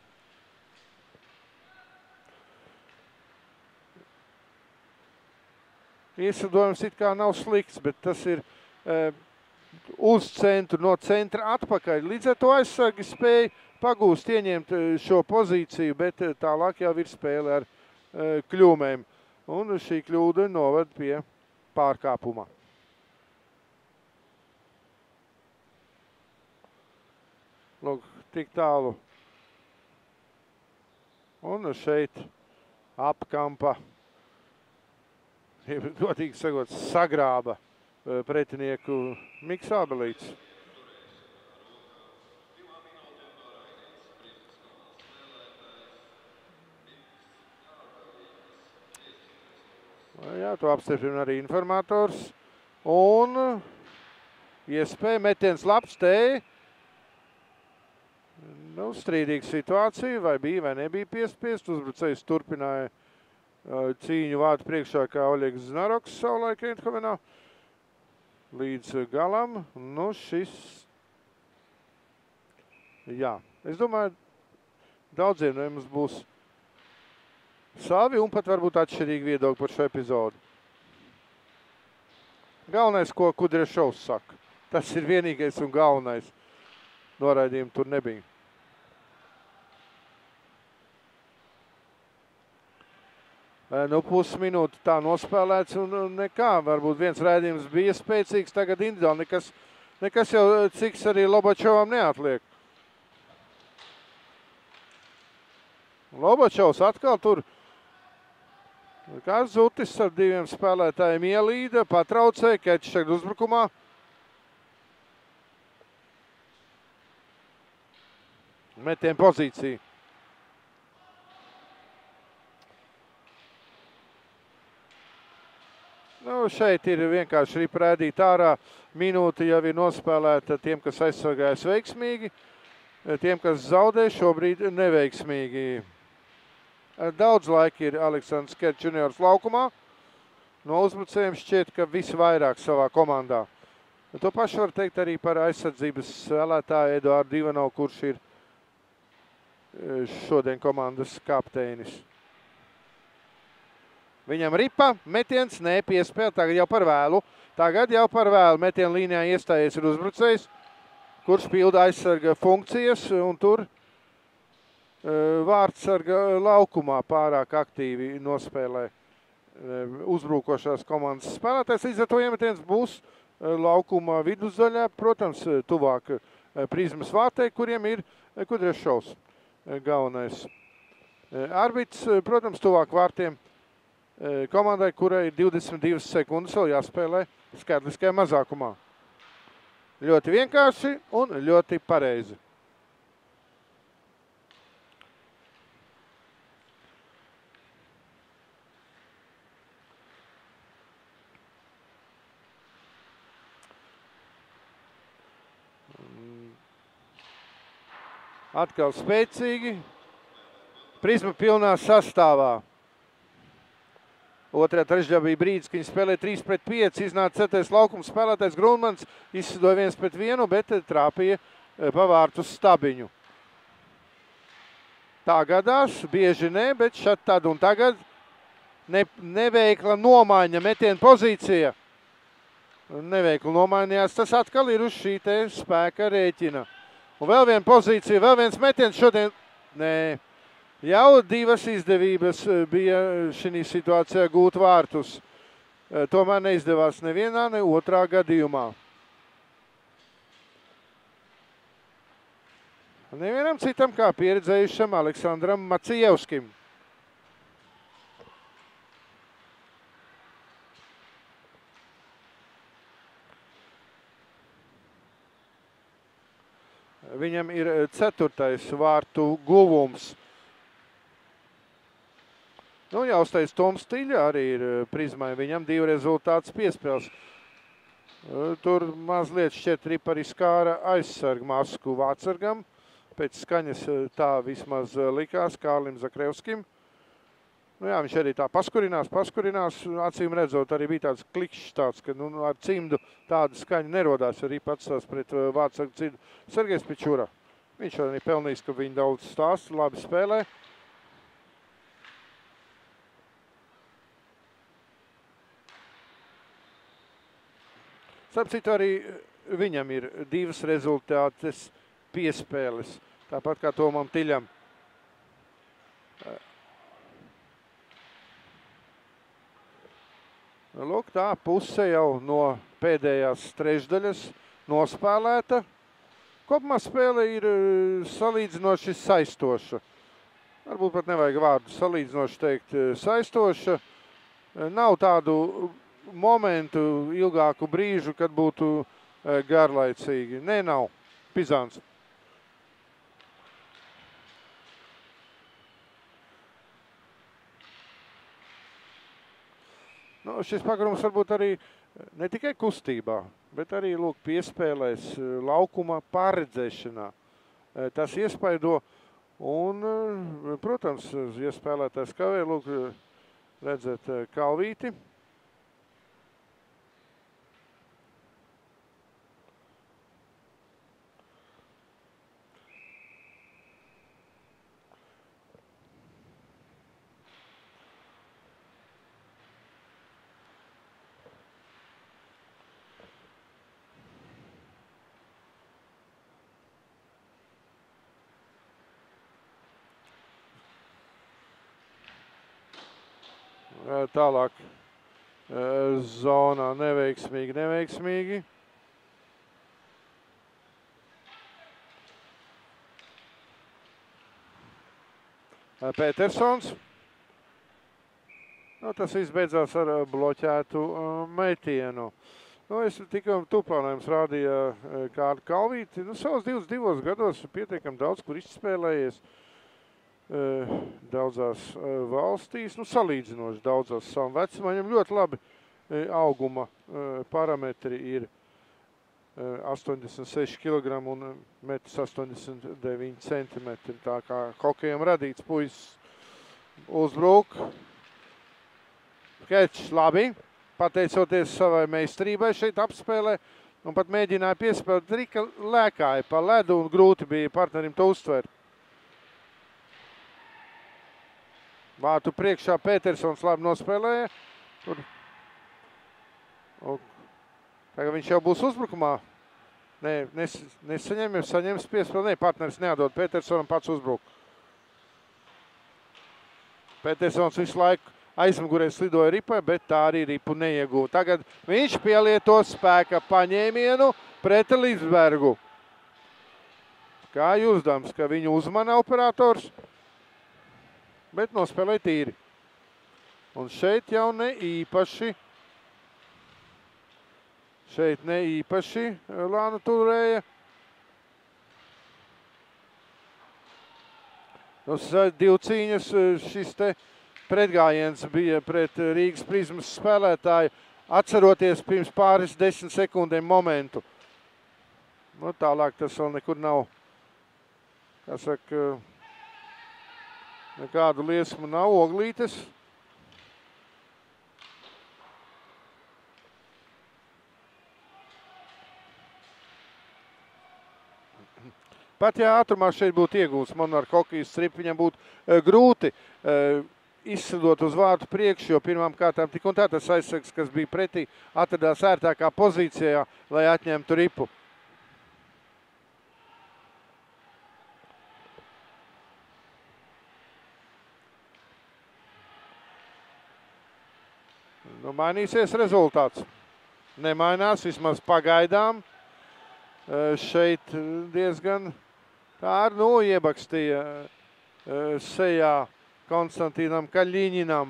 Iesadojums it kā nav slikts, bet tas ir e, uz centru, no centra atpakaļ. Līdz ar to aizsargi spēja pagūst, ieņemt šo pozīciju, bet tālāk jau ir spēle ar e, kļūmēm. Un šī kļūda noved pie pārkāpuma. Lūk, tik tālu. Un šeit apkampa. Godīgi sakot, sagrāba pretinieku Miks Ābelīts. Jā, to apstiprina arī informators. Un iespēja metiens labs te. Nu, strīdīga situācija, vai bija, vai nebija piespiest. Uzbrucējs turpināja cīņu vārtu priekšā, kā Oļegs Znaroks savulaik Eindhovenā. Līdz galam, nu šis, jā, es domāju, daudziem no mums būs savi un pat varbūt atšķirīgi viedokļi par šo epizodu. Galvenais, ko Kudrešovs saka, tas ir vienīgais un galvenais. Noraidījumi tur nebija. Nu, pusminūte tā nospēlēts un nekā. Varbūt viens raidījums bija spēcīgs, tagad individuāli. Nekas, nekas jau ciks arī Lobačovam neatliek. Lobačovs atkal tur kā zutis ar diviem spēlētājiem ielīda, patraucēja, Kečs tagad uzbrukumā. Metiem pozīciju. Nu, šeit ir vienkārši ripa rēdīt ārā. Minūte jau ir nospēlēta tiem, kas aizsargājas veiksmīgi. Tiem, kas zaudē, šobrīd neveiksmīgi. Daudz laika ir Aleksandrs Kečs juniors laukumā. No uzbrucējiem šķiet, ka visvairāk savā komandā. To pašu var teikt arī par aizsardzības spēlētāju Eduardu Ivanovu, kurš ir šodien komandas kapteinis. Viņam ripa, metiens, nē, piespēle, tagad jau par vēlu. Tagad jau par vēlu metienu līnijā iestājies ir uzbrucējs, kurš pilda aizsarga funkcijas un tur vārtsarga laukumā pārāk aktīvi nospēlē uzbrukošās komandas spēlētājs. Līdz ar to iemetiens būs laukuma vidusdaļā, protams, tuvāk prizmas vārtei, kuriem ir Kudrešovs galvenais. Arbits, protams, tuvāk vārtiem komandai, kurai ir divdesmit divas sekundes vēl jāspēlē skaitliskajā mazākumā. Ļoti vienkārši un ļoti pareizi. Atkal spēcīgi. Prizma pilnā sastāvā. Otrajā trešdaļā bija brīdis, ka viņi spēlē trīs pret pieci, iznāca ceturtais laukums spēlētājs Grunmans, izsidoja viens pret vienu, bet trāpīja pa vārtu stabiņu. Tā gadās, bieži ne, bet šat tad un tagad ne, neveikla nomaiņa metiena pozīcija. Neveikla nomainījās, tas atkal ir uz šī te spēka rēķina. Un vēl viena pozīcija, vēl viens metiens šodien, nē. Jau divas izdevības bija šī situācijā gūt vārtus. Tomēr neizdevās nevienā, ne otrā gadījumā. Nevienam citam kā pieredzējušam Aleksandram Macijevskim. Viņam ir ceturtais vārtu guvums. Nu, jāuztais Toms Tiļa arī ir prizmai. Viņam divi rezultāts piespēles. Tur mazliet šķiet Ripari skāra aizsargu masku Vācargam. Pēc skaņas tā vismaz likās Kārlim Zakrevskim. Nu jā, viņš arī tā paskurinās, paskurinās. Acīm redzot, arī bija tāds klikšs tāds, ka nu, ar cimdu tāda skaņa nerodās, arī pats tās pret Vācargu cimdu. Sergejs Pičura. Viņš arī pelnījis, ka viņi daudz stāsta, labi spēlē. Starp citu, arī viņam ir divas rezultātes piespēles, tāpat kā Tomam Tiļam. Lūk, tā puse jau no pēdējās trešdaļas nospēlēta. Kopumā spēle ir salīdzinoši saistoša. Varbūt pat nevajag vārdu salīdzinoši teikt saistoša. Nav tādu momentu, ilgāku brīžu, kad būtu garlaicīgi. Nē, nav. Pizāns. Nu, šis pagarums varbūt arī ne tikai kustībā, bet arī lūk, piespēlēs laukuma pārredzēšanā. Tas iespaido un, protams, ja spēlētājs kavē, lūk, redzēt Kalvīti. Tālāk zonā neveiksmīgi, neveiksmīgi. Petersons. Nu, tas viss beidzās ar bloķētu metienu. Nu, es tikai tupānājums rādīja kādu Kalvīti. Nu, savos divus divos gados pietiekam daudz, kur izspēlējies. Daudzās valstīs, nu salīdzinoši daudzās savam vecumā. Viņam ļoti labi auguma parametri ir astoņdesmit seši kilogrami un metrs astoņdesmit deviņi centimetri. Tā kā hokejam radīts puisis uzbruk. Kečs labi, pateicoties savai meistarībai šeit apspēlē un pat mēģināja piespēlēt. Rika lēkāja pa ledu un grūti bija partnerim to uztvert. Vārtu priekšā Petersons labi nospēlēja. Tur. Tagad viņš jau būs uzbrukumā. Nē, nes, nesaņem, jau saņems piespēli. Nē, partneris neatdod Petersonam, pats uzbruk. Petersons visu laiku aizmugurē slidoja ripai, bet tā arī ripu neieguva. Tagad viņš pielieto spēka paņēmienu pret Līsbergu. Kā jūsdams, ka viņu uzmana operators? Bet nospēlēja tīri. Un šeit jau ne īpaši, šeit ne īpaši Lāna turēja. Nu, divu cīņas šis te pretgājiens bija pret Rīgas Prizmas spēlētāju, atceroties pirms pāris desmit sekundēm momentu. Nu, tālāk tas vēl nekur nav, kā saka, nekādu liesmu nav, oglītes. Pat ja ātrumā šeit būtu iegūts Monarka hokejas strip, viņam būtu e, grūti e, izsadot uz vārtu priekšu, jo pirmām kārtām tik un tā tas aizsargs, kas bija pretī, atradās ērtākā pozīcijā, lai atņemtu ripu. Nu, mainīsies rezultāts. Nemainās, vismaz pagaidām. Šeit diezgan Tā ar nu iebakstīja sejā Konstantīnam Kaļiņinam.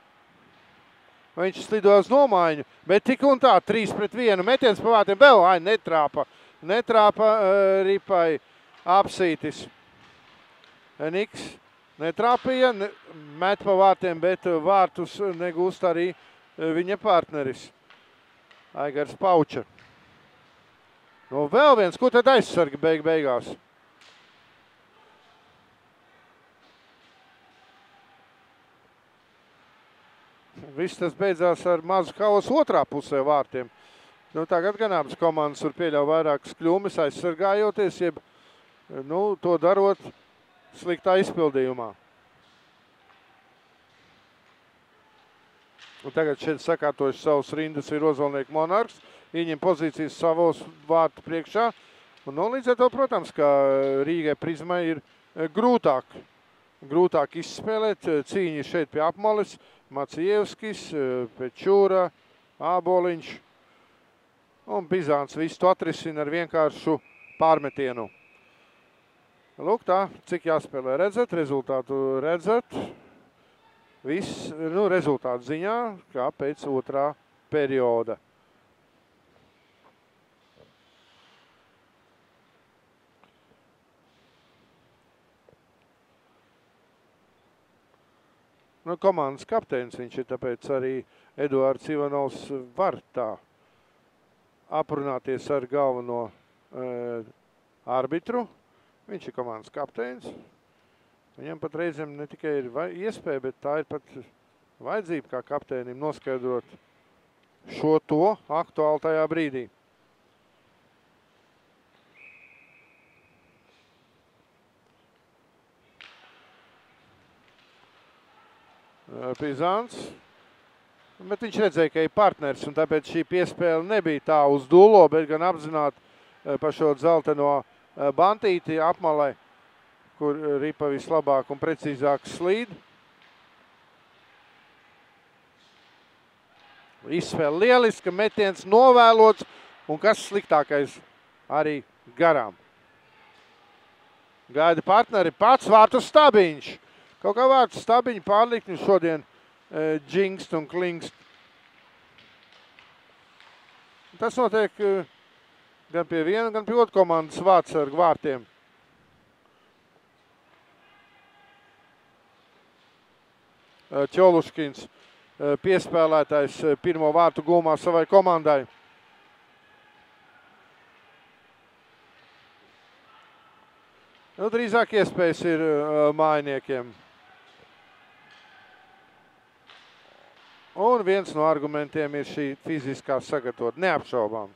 Viņš slidoja uz nomaiņu, bet tik un tā, trīs pret vienu. Metiens pa vārtiem vēl, ai, netrāpa. Netrāpa uh, ripai apsītis. Niks netrāpīja, ne, met pa vārtiem, bet vārtus negūst arī viņa partneris. Aigars Pauča. Nu, vēl viens, ko tad aizsarga beig beigās? Viss tas beidzās ar mazu kausu otrā pusē vārtiem. Nu, tagad gan abas komandas var pieļaut vairākas kļūmes aizsargājoties, jeb nu, to darot sliktā izpildījumā. Un tagad šeit sakārtojuši savus rindas ir Ozolnieku Monarks. Viņiem pozīcijas savos vārtu priekšā. Un nu, līdz ar to, protams, ka Rīgai Prizmai ir grūtāk. Grūtāk izspēlēt cīņi šeit pie apmales. Macievskis, Pečūra, Āboliņš un Bizāns visu to atrisina ar vienkāršu pārmetienu. Lūk tā, cik jāspēlē redzat, rezultātu redzat. Viss, nu, rezultātu ziņā, kā pēc otrā perioda. Nu, komandas kapteinis viņš ir, tāpēc arī Eduards Ivanovs var tā aprunāties ar galveno e, arbitru. Viņš ir komandas kapteinis. Viņam pat reizēm ne tikai ir iespēja, bet tā ir pat vajadzība kā kapteinim noskaidrot šo to aktuāli tajā brīdī. Pizāns, bet viņš redzēja, ka ir partners, un tāpēc šī piespēle nebija tā uz dūlo, bet gan apzināti pa šo dzelteno bantīti apmalai, kur ripa vislabāk un precīzāk slīd. Izspēle lieliska, metiens novēlots, un kas sliktākais arī garām. Gaida partneri pats vārtu Stabiņš. Kaut kā vārds Stabiņu pārlikt, un šodien e, džingst un klingst. Tas notiek e, gan pie viena, gan pie otru komandas vārtsargu vārtiem. E, Čoluškins e, piespēlētājs e, pirmo vārtu gūmā savai komandai. Nu, drīzāk iespējas ir e, mājiniekiem. Un viens no argumentiem ir šī fiziskā sagatavot, neapšaubām.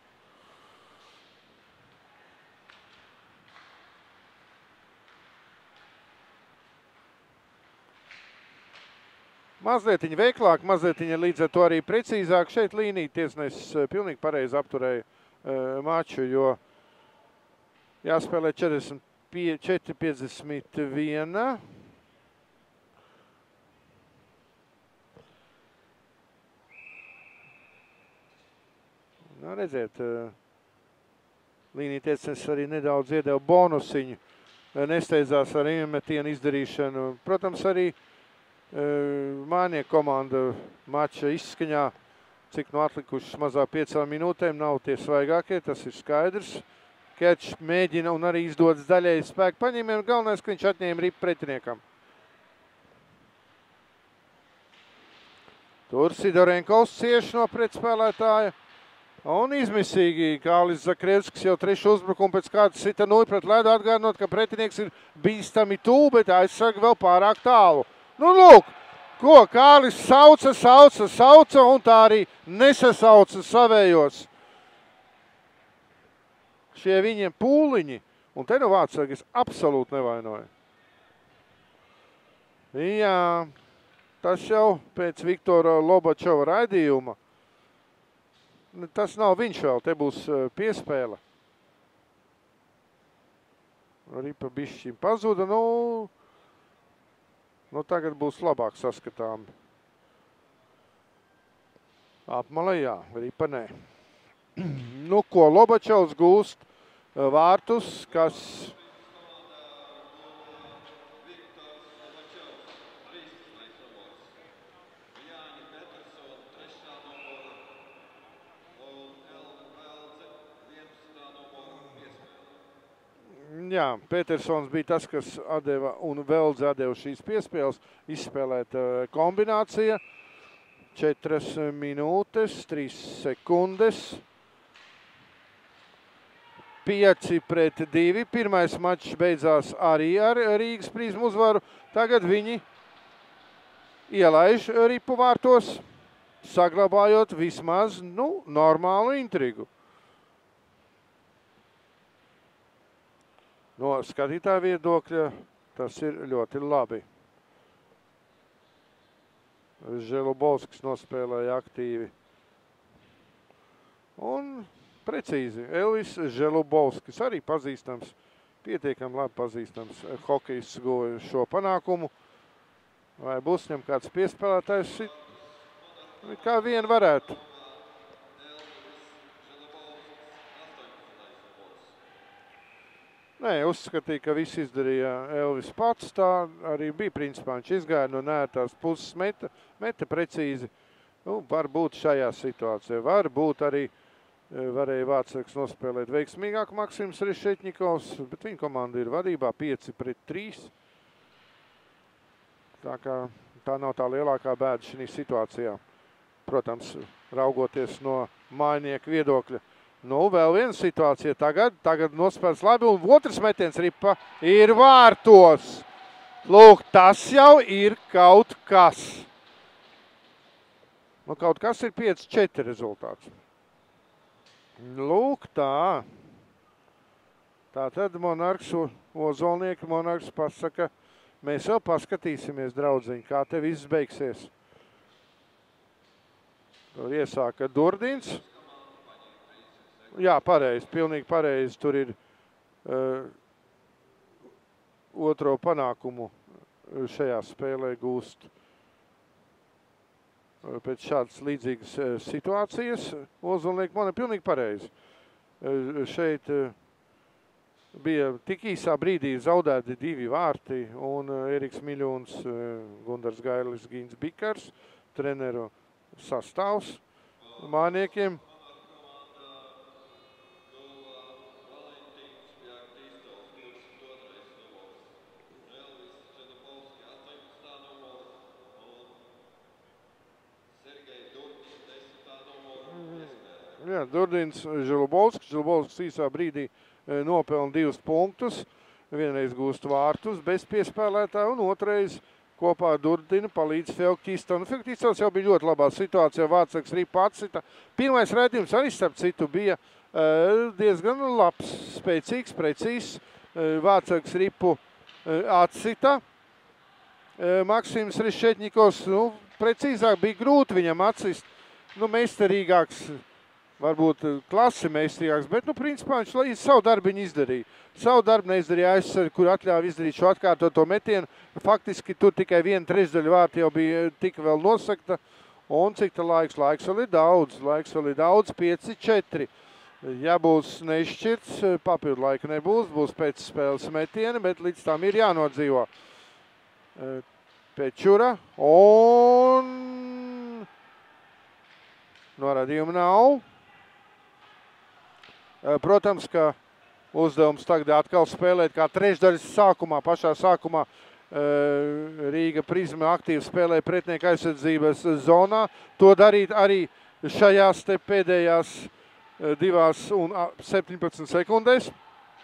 Mazlietiņa veiklāk, mazlietiņa līdz ar to arī precīzāk. Šeit līnija tiesnesis pilnīgi pareizi apturēja uh, maču, jo jāspēlē četrdesmit četri piecdesmit viens. Nu, redziet, līnija tiesnesis arī nedaudz iedeva bonusiņu, nesteidzās ar iemetienu izdarīšanu. Protams, arī mānieku komanda mača izskaņā, cik no atlikušas mazāk piecām minūtēm, nav tie svaigākie, tas ir skaidrs. Kečs mēģina un arī izdodas daļēji spēku paņēmienu, galvenais, ka viņš atņēma ripu pretiniekam. Tur Sidorenkovs cieši no pretspēlētāja. Un izmisīgi Kālis Zakrievskis jau trešu uzbrukumu pēc kāda sita nūju pret ledu, atgādinot, ka pretinieks ir bīstami tūl, bet aizsarga vēl pārāk tālu. Nu, lūk, ko Kālis sauca, sauca, sauca un tā arī nesasauca savējos. Šie viņiem pūliņi, un te nu vārtsargis absolūti nevainoja. Jā, tas jau pēc Viktora Lobačova raidījuma. Tas nav viņš vēl, te būs piespēle. Ripa bišķiņ pazuda, nu, nu tagad būs labāk saskatām. Apmale, jā, ripa nē. Nu, ko Lobačovs gūst vārtus, kas Jā, Petersons bija tas, kas atdeva un Veldze atdeva šīs piespēles. Izspēlēt kombinācija. Četras minūtes, trīs sekundes. Pieci pret divi. Pirmais mačs beidzās arī ar Rīgas Prizmu uzvaru. Tagad viņi ielaiž ripu vārtos, saglabājot vismaz, nu, normālu intrigu. No skatītāja viedokļa tas ir ļoti labi. Želubovskis nospēlēja aktīvi. Un precīzi, Elvis Želubovskis arī pazīstams, pietiekami labi pazīstams hokejs guva šo panākumu. Vai būs viņam kāds piespēlētājs, kā vien varētu. Nē, uzskatīja, ka viss izdarīja Elvis pats, tā arī bija principā. Viņš izgāja no nērtās puses, meta, meta precīzi. Nu, var būt šajā situācijā, var būt arī, varēja Vāceks nospēlēt veiksmīgāk Maksims Rešetņikovs, bet viņa komanda ir vadībā pieci pret trīs. Tā kā tā nav tā lielākā bēda šī situācijā. Protams, raugoties no mājnieku viedokļa. Nu, vēl viena situācija tagad. Tagad nospēlēts labi un otrs metiens ripa ir vārtos. Lūk, tas jau ir kaut kas. Nu, kaut kas ir pieci četri rezultāts. Lūk, tā. Tā tad Monarks, Ozolnieki Monarks pasaka, mēs vēl paskatīsimies, draudziņi, kā te viss beigsies. Tur iesāka Durdins. Jā, pareizi, pilnīgi pareizi. Tur ir uh, otro panākumu šajā spēlē gūst uh, pēc šādas līdzīgas uh, situācijas. Ozolnieki man ir pilnīgi pareizi. Uh, šeit uh, bija tik īsā brīdī zaudēti divi vārti un uh, Eriks Miļuns, uh, Gundars Gailis, Gīns Bikars, treneru sastāvs māniekiem. Jā, Durdins, Želubovskis. Želubovskis īsā brīdī nopelna divus punktus. Vienreiz gūst vārtus bez piespēlētāja un otrais kopā ar Durdinu palīdz Feoktistam. Feoktistas jau bija ļoti labā situācijā. Vāceks ripa atsita. Pirmais raidījums arī starp citu bija diezgan labs, spēcīgs, precīzs. Vāceks ripu atsita. Maksims Rešetņikovs, nu, precīzāk bija grūti viņam atsist. Nu, meistarīgāks. Varbūt klasi meistarīgāks, bet, nu, principā viņš savu darbiņu izdarīja. Savu darbu neizdarīja aizsardzi, kur atļāva izdarīt šo atkārtoto metienu. Faktiski tur tikai viena trešdaļa vārta jau bija tika vēl nosakta. Un cik tā laiks? Laiks vēl ir daudz. Laiks vēl ir daudz, pieci četri. Ja būs nešķirts, papildu laika nebūs, būs pēc spēles metiena, bet līdz tam ir jānodzīvo. Pečura un norādījumu nav. Protams, ka uzdevums tagad atkal spēlēt kā trešdaļas sākumā, pašā sākumā Rīga Prizma aktīvi spēlē pretinieka aizsardzības zonā. To darīt arī šajās te pēdējās divās un septiņpadsmit sekundēs.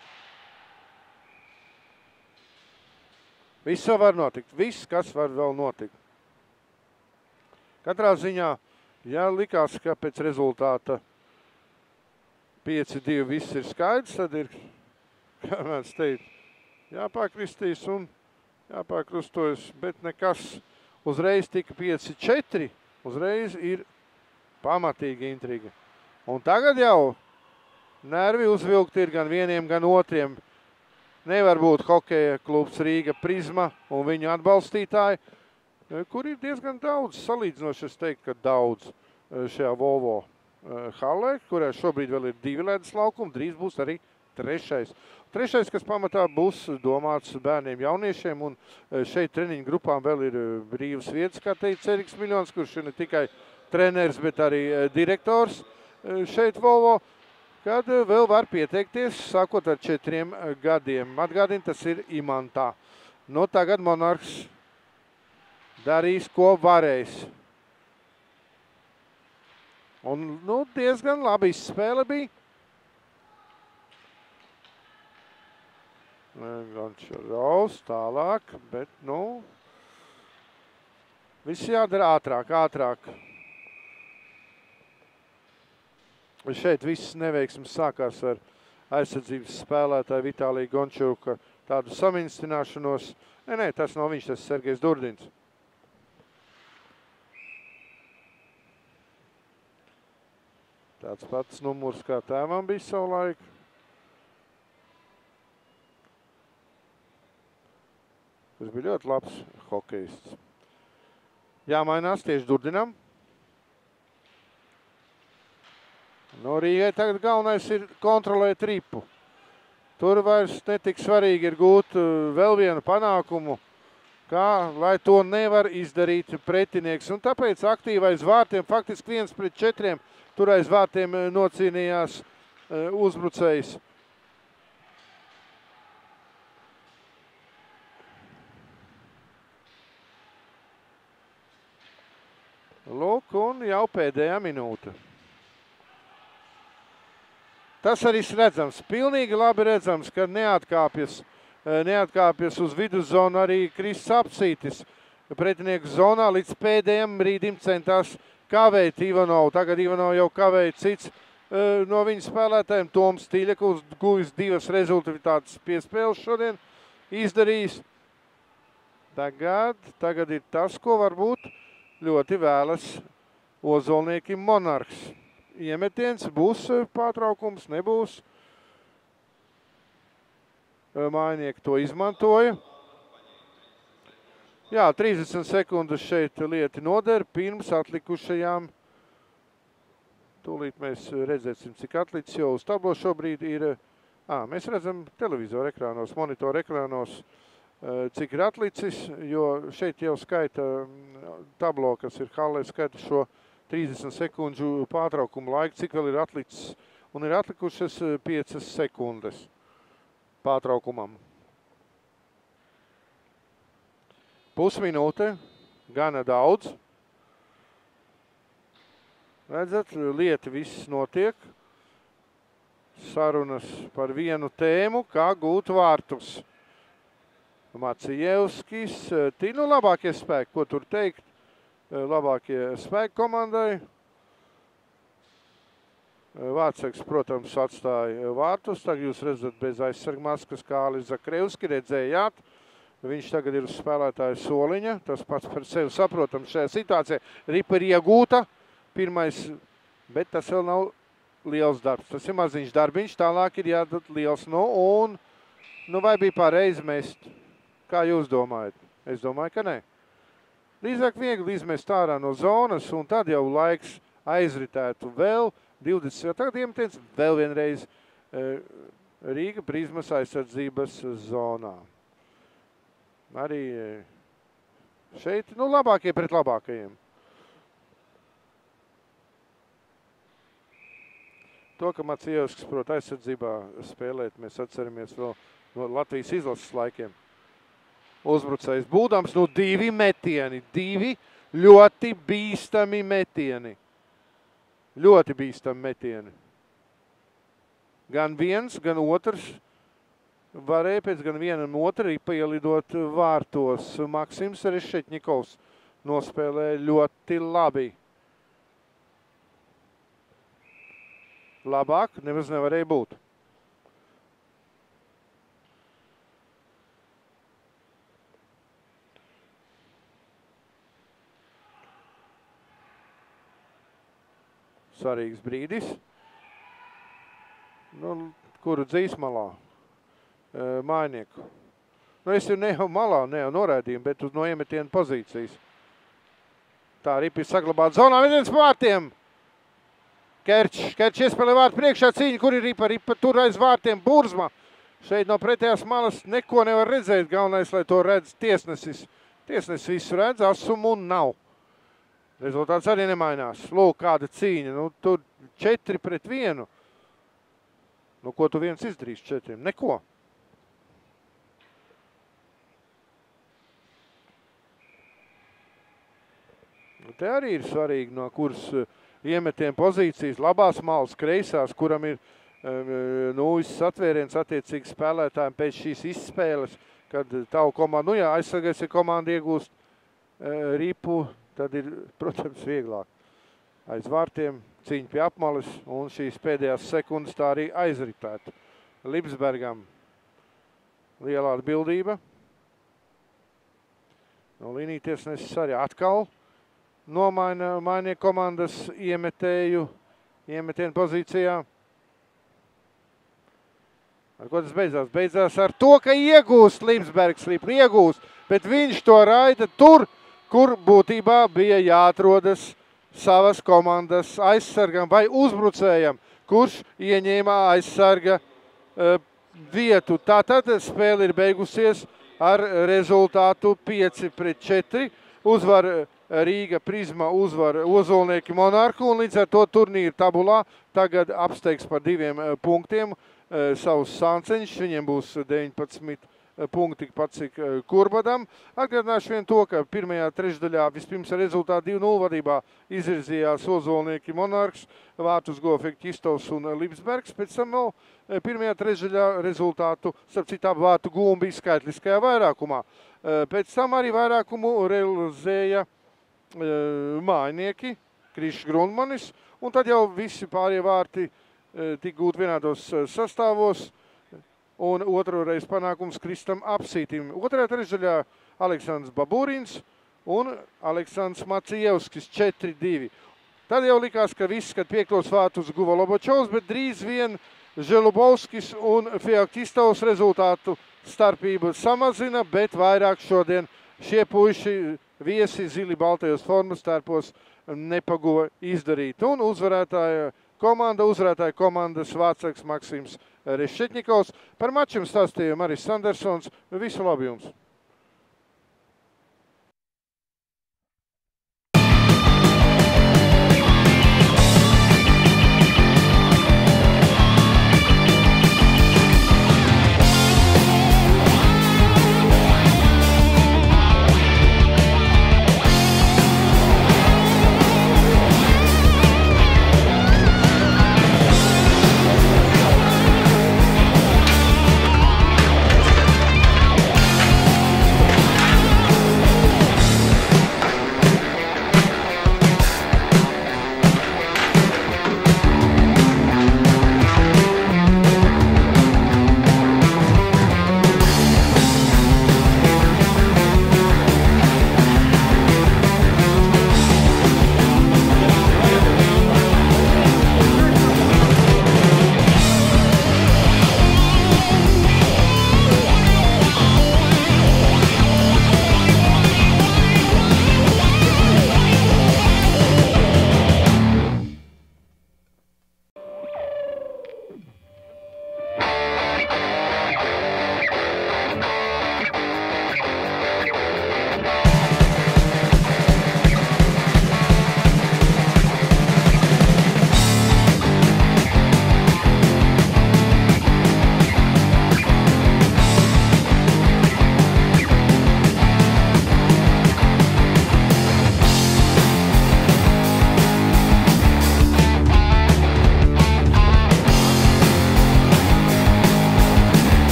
Viss var notikt. Viss, kas var vēl notikt. Katrā ziņā, ja likās, ka pēc rezultāta pieci divi viss ir skaidrs, tad ir, kā mēs teikt, jāpākristīs un jāpākrustojas, bet nekas uzreiz tika pieci četri, uzreiz ir pamatīgi intriga. Un tagad jau nervi uzvilkti ir gan vieniem, gan otriem. Nevar būt hokeja klubs Rīga Prizma un viņu atbalstītāji, kur ir diezgan daudz, salīdzinoši es teiktu, ka daudz šajā Volvo halē, kurā šobrīd vēl ir divi ledus laukumi, drīz būs arī trešais. Trešais, kas pamatā būs domāts bērniem, jauniešiem, un šeit treniņu grupām vēl ir brīvas vietas, kā teica Eriks Miļons, kurš ir ne tikai treneris, bet arī direktors šeit Volvo. kad vēl var pieteikties, sākot ar četriem gadiem. Atgādini, tas ir imantā. Nu, tagad Monarhs darīs, ko varēs. Un, nu, diezgan labi izspēle bija. Gončarovs tālāk, bet, nu, viss jādara ātrāk, ātrāk. Šeit viss neveiksmes sākās ar aizsardzības spēlētāju Vitāliju Gončuka tādu saminstināšanos. Nē, nē, tas nav viņš, tas ir Sergejs Durdins. Tāds pats numurs kā tēvam bija savulaik. Tas bija ļoti labs hokejists. Jāmainās tieši Durdinam. No Rīgai tagad galvenais ir kontrolēt ripu. Tur vairs netik svarīgi ir gūt vēl vienu panākumu, kā, lai to nevar izdarīt pretinieks. Un tāpēc aktīvi aiz vārtiem, faktiski viens pret četriem, tur aiz vārtiem nocīnījās uzbrucējs. Lūk, un jau pēdējā minūte. Tas arī ir redzams, pilnīgi labi redzams, ka neatkāpjas, neatkāpjas uz viduszonu arī Krists Apsītis. Pretinieku zonā līdz pēdējiem brīdim centās kavēt Ivanovu. Tagad Ivanovu jau kavēja cits no viņa spēlētājiem. Toms Tīļeka guvis divas rezultatīvas piespēles šodien izdarījis. Tagad, tagad ir tas, ko varbūt ļoti vēlas Ozolnieki Monarhs. Iemetiens, būs pārtraukums, nebūs. Mājnieki to izmantoja. Jā, trīsdesmit sekundes šeit lieti noder pirms atlikušajām. Tūlīt mēs redzēsim, cik atlicis, jo uz tablo šobrīd ir, ā, mēs redzam televizoru ekrānos, monitoru ekrānos, cik ir atlicis, jo šeit jau skaita tablo, kas ir hallē, skaita šo trīsdesmit sekundžu pārtraukumu laiku, cik vēl ir atlicis, un ir atlikušas piecas sekundes pārtraukumam. Pusminūte, gana daudz. Redzat, lieti viss notiek. Sarunas par vienu tēmu, kā gūt vārtus. Macijevskis, nu labākie spēki, ko tur teikt? Labākie spēki komandai. Vārtsargs, protams, atstāja vārtus. Tagad jūs redzat bez aizsarga maskas Kālis Zakrevski, redzējāt. Viņš tagad ir uz spēlētāju soliņa. Tas pats par sevi saprotams šajā situācijā. Ripa ir iegūta. Pirmais, bet tas vēl nav liels darbs. Tas ir maziņš darbiņš, tālāk ir jādod liels. Nu, un, nu vai bija pareizi mest? Kā jūs domājat? Es domāju, ka nē. Līdzāk viegli izmest ārā no zonas, un tad jau laiks aizritētu vēl divdesmit. Tagad iemetiens vēl vienreiz Rīga Prizmas aizsardzības zonā. Arī šeit, nu, labākie pret labākajiem. To, ka Macijevskis prot aizsardzībā spēlēt, mēs atceramies vēl no Latvijas izlases laikiem. Uzbrucējs būdams, nu, divi metieni, divi ļoti bīstami metieni. Ļoti bīstami metieni. Gan viens, gan otrs varēja pēc gan vienam otra ripa ielidot vārtos. Maksims Rešetņikovs nospēlēja ļoti labi. Labāk nemaz nevarēja būt. Svarīgs brīdis. Nu, kuru dzīs malā? E, mājnieku. Nu, es jau ne jau malā, ne jau noraidījumu, bet uz no iemetienu pozīcijas. Tā ripa ir saglabāta zonā. Viens vārtiem. Kerčs. Kerčs iespēlē vārtu priekšā cīņa. Kur ir ripa? Ripa tur aiz vārtiem. Burzma. Šeit no pretējās malas neko nevar redzēt. Galvenais, lai to redz tiesnesis. Tiesnesis visu redz, asumu nav. Rezultāts arī nemainās. Lūk, kāda cīņa. Nu, tur četri pret vienu. Nu, ko tu viens izdarīsi četriem? Neko. Te arī ir svarīgi, no kuras iemetiem pozīcijas, labās malas, kreisās, kuram ir nu, viss atvēriens attiecīgi spēlētājiem pēc šīs izspēles, kad tavu komandu, nu jā, aizsargais, ja komanda iegūst ripu, tad ir, protams, vieglāk. Aiz vārtiem cīņa pie apmalis, un šīs pēdējās sekundes tā arī aizritētu. Lipsbergam lielā atbildība. No līnijtiesnesis arī atkal nomaina mainie komandas iemetēju, iemetienu pozīcijā. Ar ko tas beidzās? Beidzās ar to, ka iegūst Lipsbergs ripu, iegūst, bet viņš to raida tur, kur būtībā bija jāatrodas savas komandas aizsargam vai uzbrucējam, kurš ieņēmā aizsarga uh, vietu. Tātad spēle ir beigusies ar rezultātu pieci pret četri. Uzvar Rīga Prizma, uzvar Ozolnieki Monarku, un līdz ar to turnīra tabulā tagad apsteigs par diviem uh, punktiem uh, savus sānceņus. Viņiem būs deviņpadsmit punkti, pat cik Kurbadam. Atgādināšu vien to, ka pirmajā trešdaļā vispirms ar rezultātu divi nulle vadībā izvirzījās Ozolnieki Monarks, vārtus guva Fektistovs un Lipsbergs. Pēc tam vēl pirmajā trešdaļā rezultātu, starp citām vārtu gūmu bija skaitliskajā vairākumā. Pēc tam arī vairākumu realizēja mājnieki, Krišs Grundmanis, un tad jau visi pārējie vārti tika gūt vienādos sastāvos, un otro reizi panākums Kristam Apsītim. Otrajā trešdaļā Aleksandrs Baburins un Aleksandrs Macijevskis četri divi. Tad jau likās, ka viss, kad piektos vārtus guva Lobočovs, bet drīz vien Želubovskis un Fektistovs rezultātu starpību samazina, bet vairāk šodien šie puiši viesi zili baltajos formas tērpos nepaguva izdarīt. Un uzvarētāja komanda, uzvarētāja komandas vārdsargs Maksims Rešetņikovs. Par mačiem stāstīja Maris Sandersons. Visu labi jums!